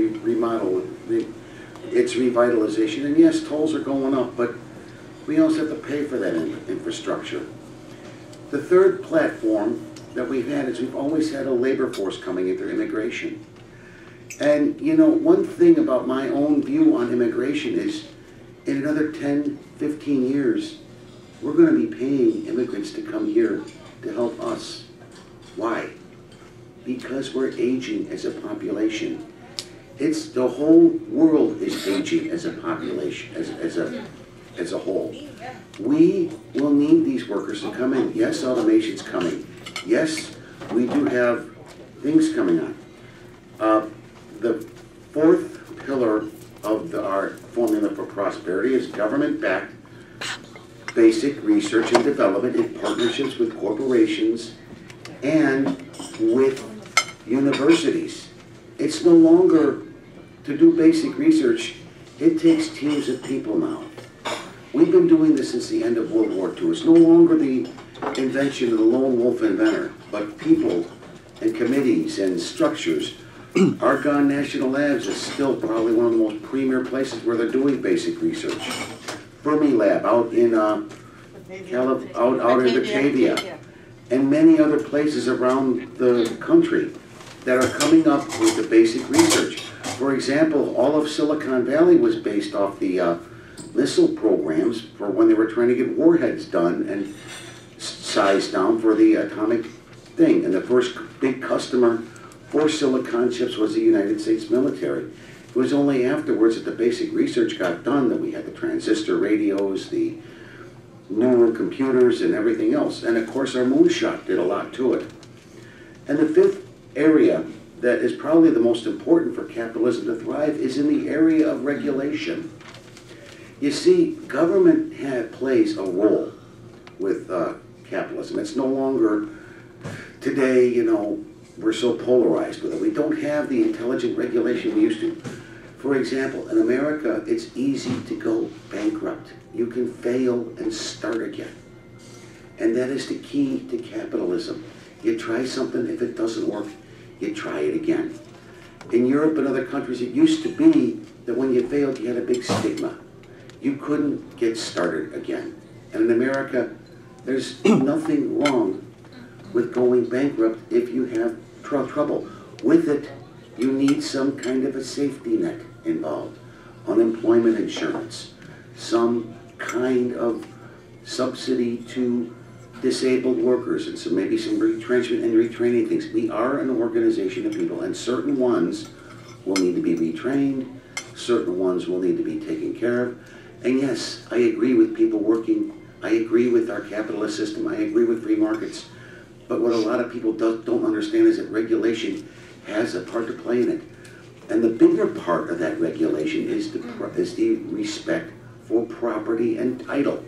its revitalization. And yes, tolls are going up, but we also have to pay for that infrastructure. The third platform that we've had is we've always had a labor force coming in through immigration. And you know, one thing about my own view on immigration is in another 10, 15 years, we're going to be paying immigrants to come here to help us. Why? Because we're aging as a population. It's the whole world is aging as a population, as a whole. We will need these workers to come in. Yes, automation's coming. Yes, we do have things coming on. The fourth pillar of our formula for prosperity is government-backed basic research and development in partnerships with corporations and with universities. It's no longer, to do basic research, it takes teams of people now. We've been doing this since the end of World War II. It's no longer the invention of the lone wolf inventor, but people and committees and structures. Argonne National Labs is still probably one of the most premier places where they're doing basic research. Fermilab out in out in Batavia, and many other places around the country that are coming up with the basic research. For example, all of Silicon Valley was based off the missile programs for when they were trying to get warheads done and sized down for the atomic thing. And the first big customer for silicon chips was the United States military. It was only afterwards that the basic research got done that we had the transistor radios, the neural computers, and everything else. And of course our moonshot did a lot to it. And the fifth area that is probably the most important for capitalism to thrive is in the area of regulation. You see, government plays a role with capitalism. It's no longer, today, you know, we're so polarized with it. We don't have the intelligent regulation we used to. For example, in America, it's easy to go bankrupt. You can fail and start again. And that is the key to capitalism. You try something, if it doesn't work, you try it again. In Europe and other countries, it used to be that when you failed, you had a big stigma. You couldn't get started again. And in America, there's nothing wrong with going bankrupt if you have trouble. With it, you need some kind of a safety net involved. Unemployment insurance, some kind of subsidy to disabled workers, and so maybe some retrenchment and retraining things. We are an organization of people, and certain ones will need to be retrained, certain ones will need to be taken care of. And yes, I agree with people working, I agree with our capitalist system, I agree with free markets. But what a lot of people don't understand is that regulation has a part to play in it. And the bigger part of that regulation is the respect for property and title.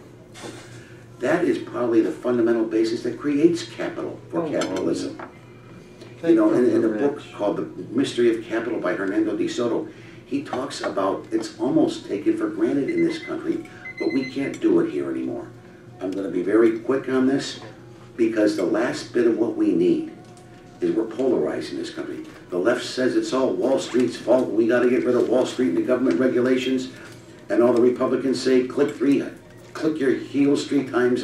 That is probably the fundamental basis that creates capital for capitalism. You know, in a book called The Mystery of Capital by Hernando de Soto, he talks about it's almost taken for granted in this country, but we can't do it here anymore. I'm going to be very quick on this, because the last bit of what we need is we're polarized in this country. The left says it's all Wall Street's fault. We got to get rid of Wall Street and the government regulations. And all the Republicans say, click your heels 3 times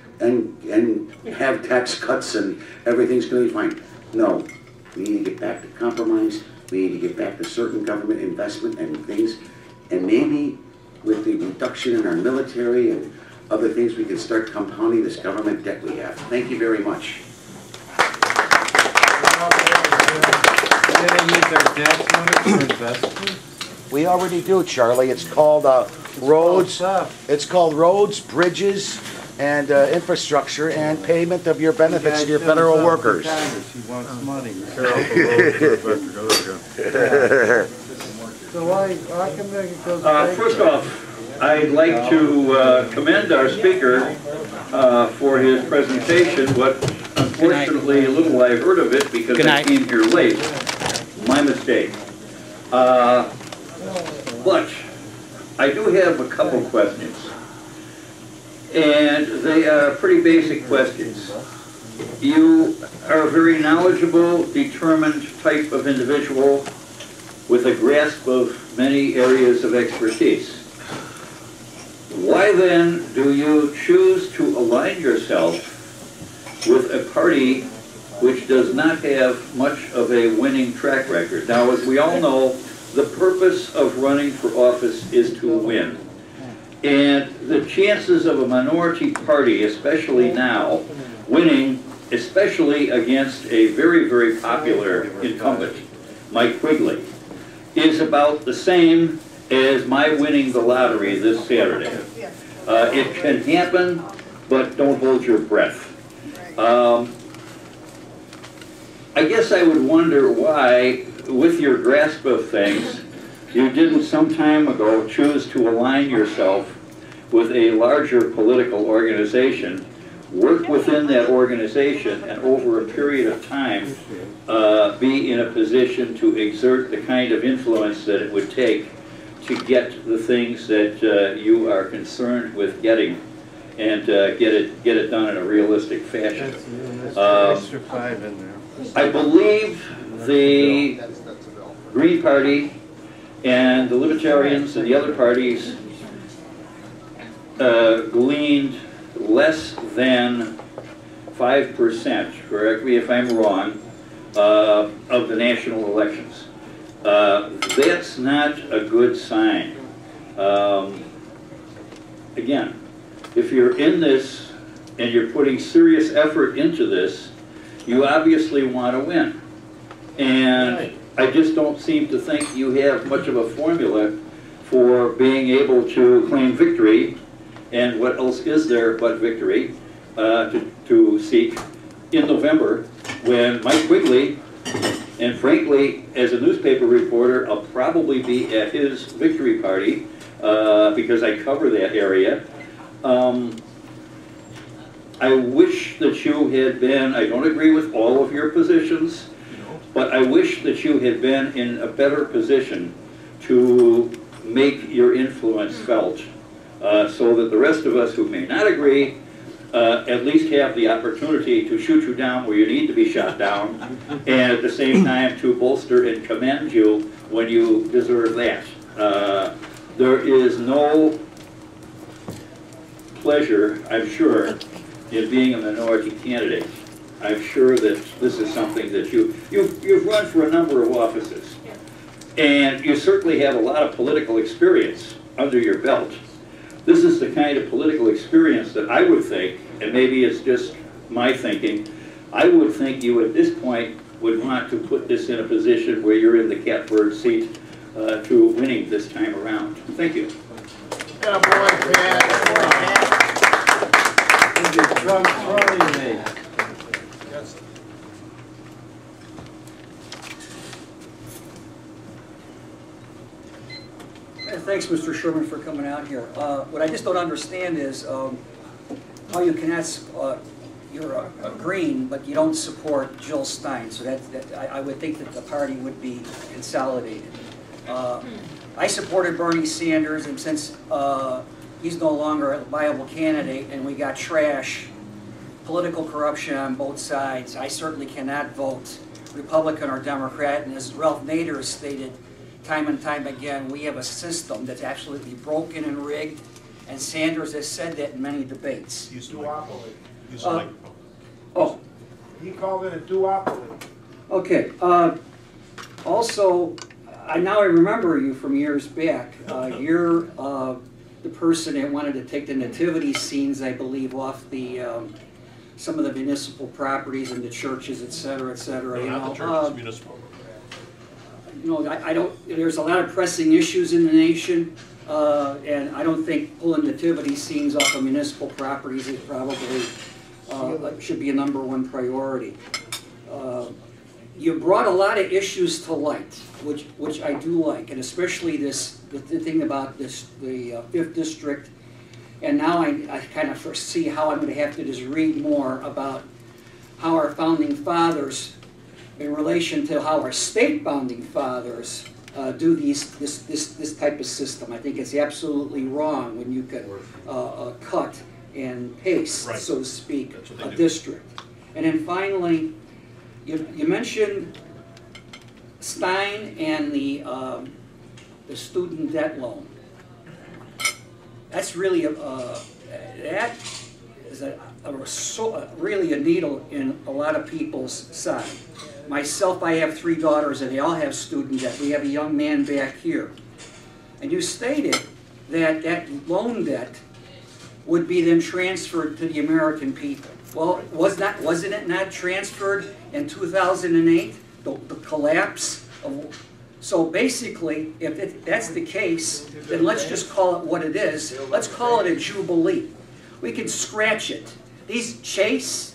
and have tax cuts and everything's going to be fine. No, we need to get back to compromise. We need to get back to certain government investment and things. And maybe with the reduction in our military and other things, we can start compounding this government debt we have. Thank you very much. We already do, Charlie. It's called roads. It's called roads, bridges, and infrastructure, and payment of your benefits to your federal workers. He wants money. So why come it goes First off, I'd like to commend our speaker for his presentation, but unfortunately, little I heard of it because I came here late. My mistake. But I do have a couple questions, and they are pretty basic questions. You are a very knowledgeable, determined type of individual with a grasp of many areas of expertise. Why then do you choose to align yourself with a party which does not have much of a winning track record? Now, as we all know, the purpose of running for office is to win. And the chances of a minority party, especially now, winning, especially against a very, very popular incumbent, Mike Quigley, is about the same as my winning the lottery this Saturday. It can happen, but don't hold your breath. I guess I would wonder why, with your grasp of things, you didn't some time ago choose to align yourself with a larger political organization, work within that organization, and over a period of time be in a position to exert the kind of influence that it would take to get the things that you are concerned with getting, and get it done in a realistic fashion. I believe the Green Party and the Libertarians and the other parties gleaned less than 5%, correct me if I'm wrong, of the national elections. That's not a good sign. Again, if you're in this and you're putting serious effort into this, you obviously want to win. And I just don't seem to think you have much of a formula for being able to claim victory, and what else is there but victory, to seek in November, when Mike Quigley, and frankly, as a newspaper reporter, I'll probably be at his victory party, because I cover that area. I wish that you had been, I don't agree with all of your positions, but I wish that you had been in a better position to make your influence felt, so that the rest of us who may not agree at least have the opportunity to shoot you down where you need to be shot down, and at the same time to bolster and commend you when you deserve that. There is no pleasure, I'm sure, in being a minority candidate. I'm sure that this is something that you've run for a number of offices, and you certainly have a lot of political experience under your belt. This is the kind of political experience that I would think, and maybe it's just my thinking, I would think you at this point would want to put this in a position where you're in the catbird seat to winning this time around. Thank you. Yeah, boy, Thanks, Mr. Sherman, for coming out here. What I just don't understand is how you cannot, you're a Green, but you don't support Jill Stein. So I would think that the party would be consolidated. I supported Bernie Sanders, and since he's no longer a viable candidate and we got trash, political corruption on both sides, I certainly cannot vote Republican or Democrat. And as Ralph Nader has stated time and time again, we have a system that's absolutely broken and rigged, and Sanders has said that in many debates. Duopoly. Oh. He called it a duopoly. Okay. Also, now I remember you from years back. You're the person that wanted to take the nativity scenes, I believe, off the some of the municipal properties and the churches, et cetera, et cetera. No, you not know, the churches, municipal. You know, I don't. There's a lot of pressing issues in the nation, and I don't think pulling nativity scenes off of municipal properties is probably should be a #1 priority. You brought a lot of issues to light, which I do like, and especially the thing about the 5th district. And now I kind of foresee how I'm going to have to just read more about how our founding fathers, in relation to how our state founding fathers do this type of system. I think it's absolutely wrong when you can cut and paste, so to speak, a district. And then finally, you mentioned Stein and the student debt loan. That's really that is really a needle in a lot of people's side. Myself, I have 3 daughters, and they all have student debt. We have a young man back here, and you stated that that loan debt would be then transferred to the American people. Well, wasn't it not transferred in 2008? The collapse of. So basically, if that's the case, then let's just call it what it is. Let's call it a jubilee. We can scratch it. These Chase,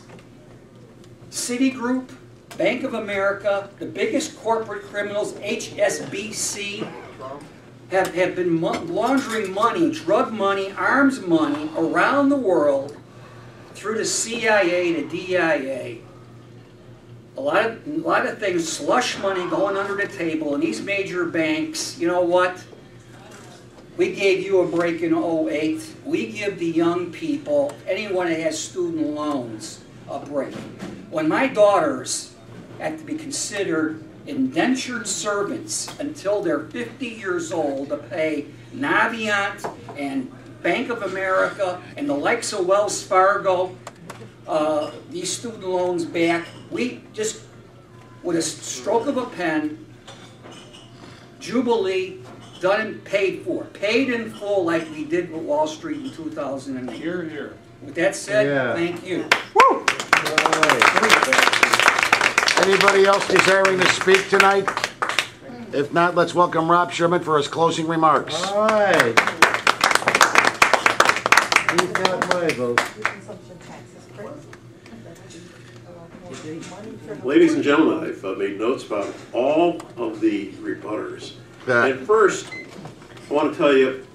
Citigroup, Bank of America, the biggest corporate criminals, HSBC, have been laundering money, drug money, arms money around the world through the CIA, the DIA. A lot of things, slush money going under the table, and these major banks, you know what? We gave you a break in 2008. We give the young people, anyone that has student loans, a break. When my daughters have to be considered indentured servants until they're 50 years old to pay Navient and Bank of America and the likes of Wells Fargo, these student loans back, we just, with a stroke of a pen, jubilee, done and paid for. Paid in full like we did with Wall Street in 2008. Here, here. With that said, thank you. Woo! Anybody else desiring to speak tonight? If not, let's welcome Rob Sherman for his closing remarks. All right. He's got my vote. Ladies and gentlemen, I've made notes about all of the rebutters. And first, I want to tell you,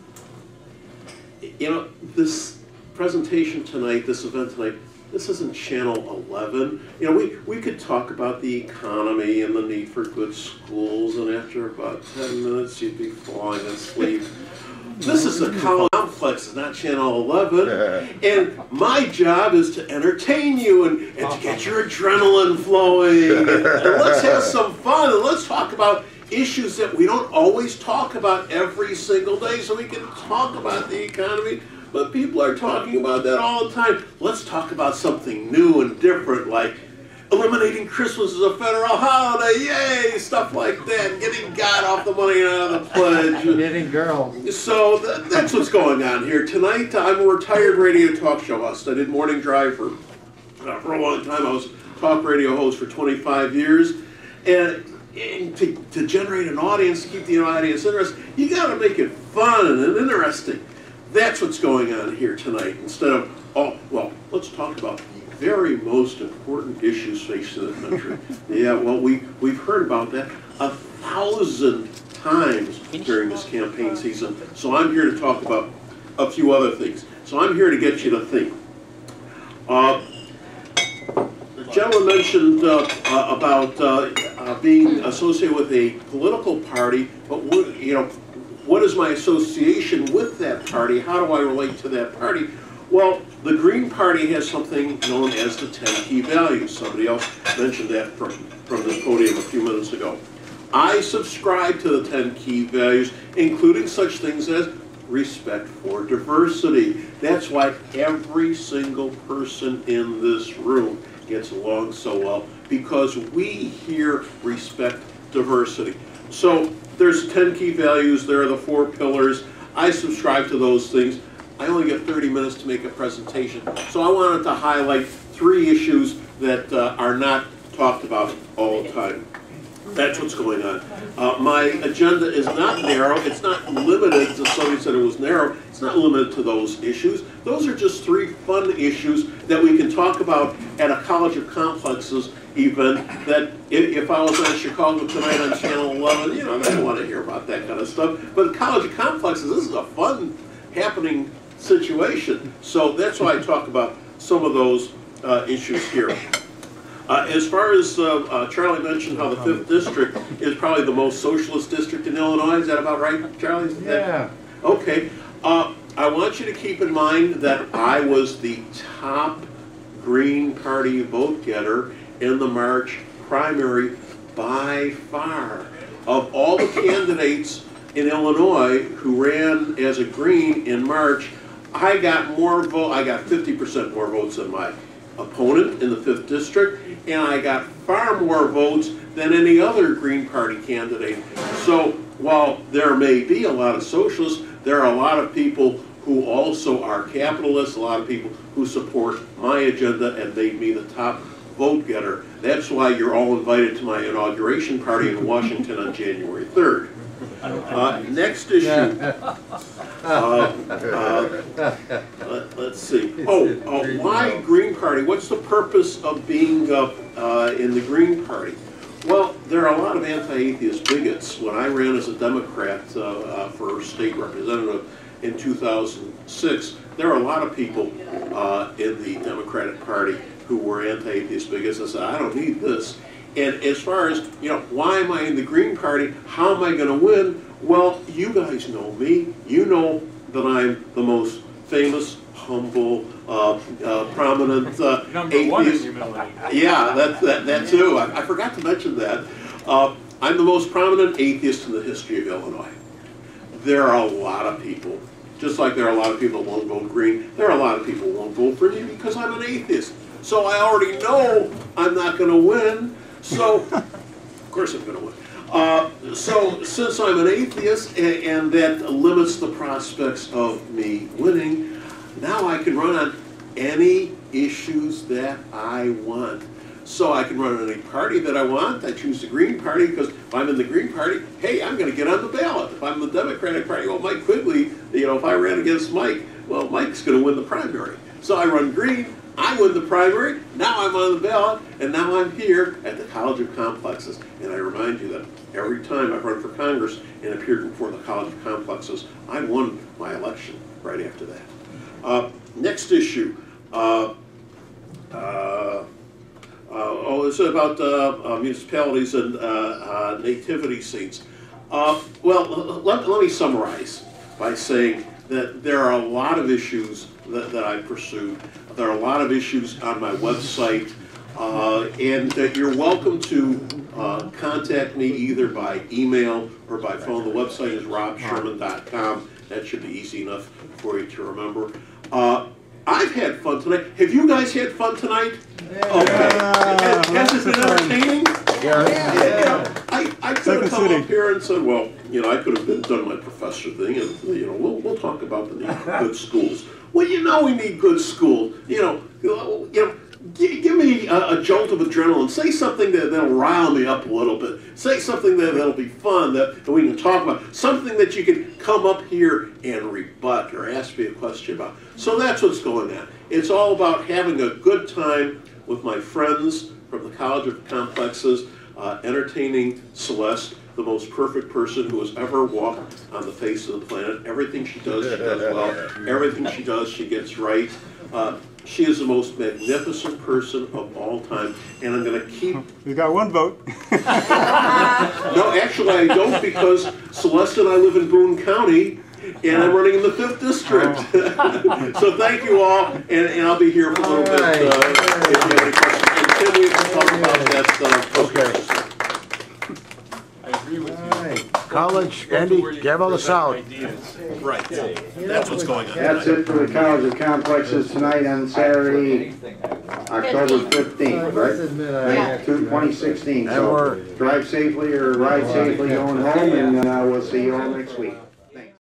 this presentation tonight, this event tonight, this isn't Channel 11. We could talk about the economy and the need for good schools, and after about 10 minutes, you'd be falling asleep. This is the complex, it's not Channel 11. And my job is to entertain you and to get your adrenaline flowing. And let's have some fun, and let's talk about issues that we don't always talk about every single day. So we can talk about the economy, but people are talking about that all the time. Let's talk about something new and different, like eliminating Christmas as a federal holiday, yay, stuff like that, getting God off the money out of the pledge. Getting girls. So that's what's going on here tonight. I'm a retired radio talk show host. I did morning drive for a long time. I was a talk radio host for 25 years. And to generate an audience, to keep the audience interested, you got to make it fun and interesting. That's what's going on here tonight. Instead of, oh, well, let's talk about the very most important issues facing the country. Yeah, well, we've heard about that 1,000 times during this campaign season. So I'm here to talk about a few other things. So I'm here to get you to think. The gentleman mentioned about being associated with a political party, but what is my association with that party? How do I relate to that party? Well, the Green Party has something known as the 10 key values. Somebody else mentioned that from this podium a few minutes ago. I subscribe to the 10 key values, including such things as respect for diversity. That's why every single person in this room gets along so well, because we here respect diversity. So there's 10 key values. There are the 4 pillars. I subscribe to those things. I only get 30 minutes to make a presentation. So I wanted to highlight 3 issues that are not talked about all the time. That's what's going on. My agenda is not narrow. It's not limited to, somebody said it was narrow. It's not limited to those issues. Those are just 3 fun issues that we can talk about at a College of Complexes event that if I was on Chicago Tonight on Channel 11, you know, I don't want to hear about that kind of stuff. But the College of Complexes, this is a fun, happening situation. So that's why I talk about some of those issues here. As far as Charlie mentioned how the 5th District is probably the most socialist district in Illinois, is that about right, Charlie? Yeah. Okay. I want you to keep in mind that I was the top Green Party vote getter in the March primary by far. Of all the candidates in Illinois who ran as a Green in March, I got more vote. I got 50% more votes than my opponent in the 5th District, and I got far more votes than any other Green Party candidate. So while there may be a lot of socialists, there are a lot of people who also are capitalists, a lot of people who support my agenda and made me the top vote getter. That's why you're all invited to my inauguration party in Washington on January 3rd. Next issue. Let's see. Why Green Party? What's the purpose of being in the Green Party? Well, there are a lot of anti-atheist bigots. When I ran as a Democrat for state representative in 2006, there were a lot of people in the Democratic Party who were anti-atheist bigots. I said, I don't need this. And as far as, you know, why am I in the Green Party? How am I going to win? Well, you guys know me. You know that I'm the most famous, humble, prominent atheist. Yeah, that too. I forgot to mention that. I'm the most prominent atheist in the history of Illinois. There are a lot of people, just like there are a lot of people who won't vote Green, there are a lot of people who won't vote for me because I'm an atheist. So I already know I'm not going to win. So, of course I'm going to win. So since I'm an atheist and that limits the prospects of me winning, now I can run on any issues that I want. So I can run on any party that I want. I choose the Green Party because if I'm in the Green Party, hey, I'm going to get on the ballot. If I'm in the Democratic Party, well, Mike Quigley, you know, if I ran against Mike, well, Mike's going to win the primary. So I run Green. I win the primary, now I'm on the ballot, and now I'm here at the College of Complexes. And I remind you that every time I've run for Congress and appeared before the College of Complexes, I won my election right after that. Next issue. It's about municipalities and nativity scenes. Well, let me summarize by saying that there are a lot of issues that I pursued. There are a lot of issues on my website, and you're welcome to contact me either by email or by phone. The website is robsherman.com. That should be easy enough for you to remember. I've had fun tonight. Have you guys had fun tonight? Yeah. Okay. Has it been entertaining? Yeah. I could have come up here and said, well, you know, I could have done my professor thing, and you know, we'll talk about the need for good schools. Well, you know, we need good schools. You know, give me a jolt of adrenaline. Say something that'll rile me up a little bit. Say something that'll be fun that we can talk about. Something that you can come up here and rebut or ask me a question about. So that's what's going on. It's all about having a good time with my friends from the College of Complexes, entertaining Celeste, the most perfect person who has ever walked on the face of the planet. Everything she does well. Everything she does, she gets right. She is the most magnificent person of all time, and I'm going to keep... You got one vote. No, actually I don't, because Celeste and I live in Boone County, and I'm running in the 5th District. So thank you all, and I'll be here for a little bit if you have any questions. And Tim, we can talk about that. Okay. I agree with you. College, Andy, gavel us out. Right. That's what's going on. That's it for the College of Complexes tonight on Saturday, October 15th, right? 2016. So drive safely or ride safely going home, and we'll see you all next week.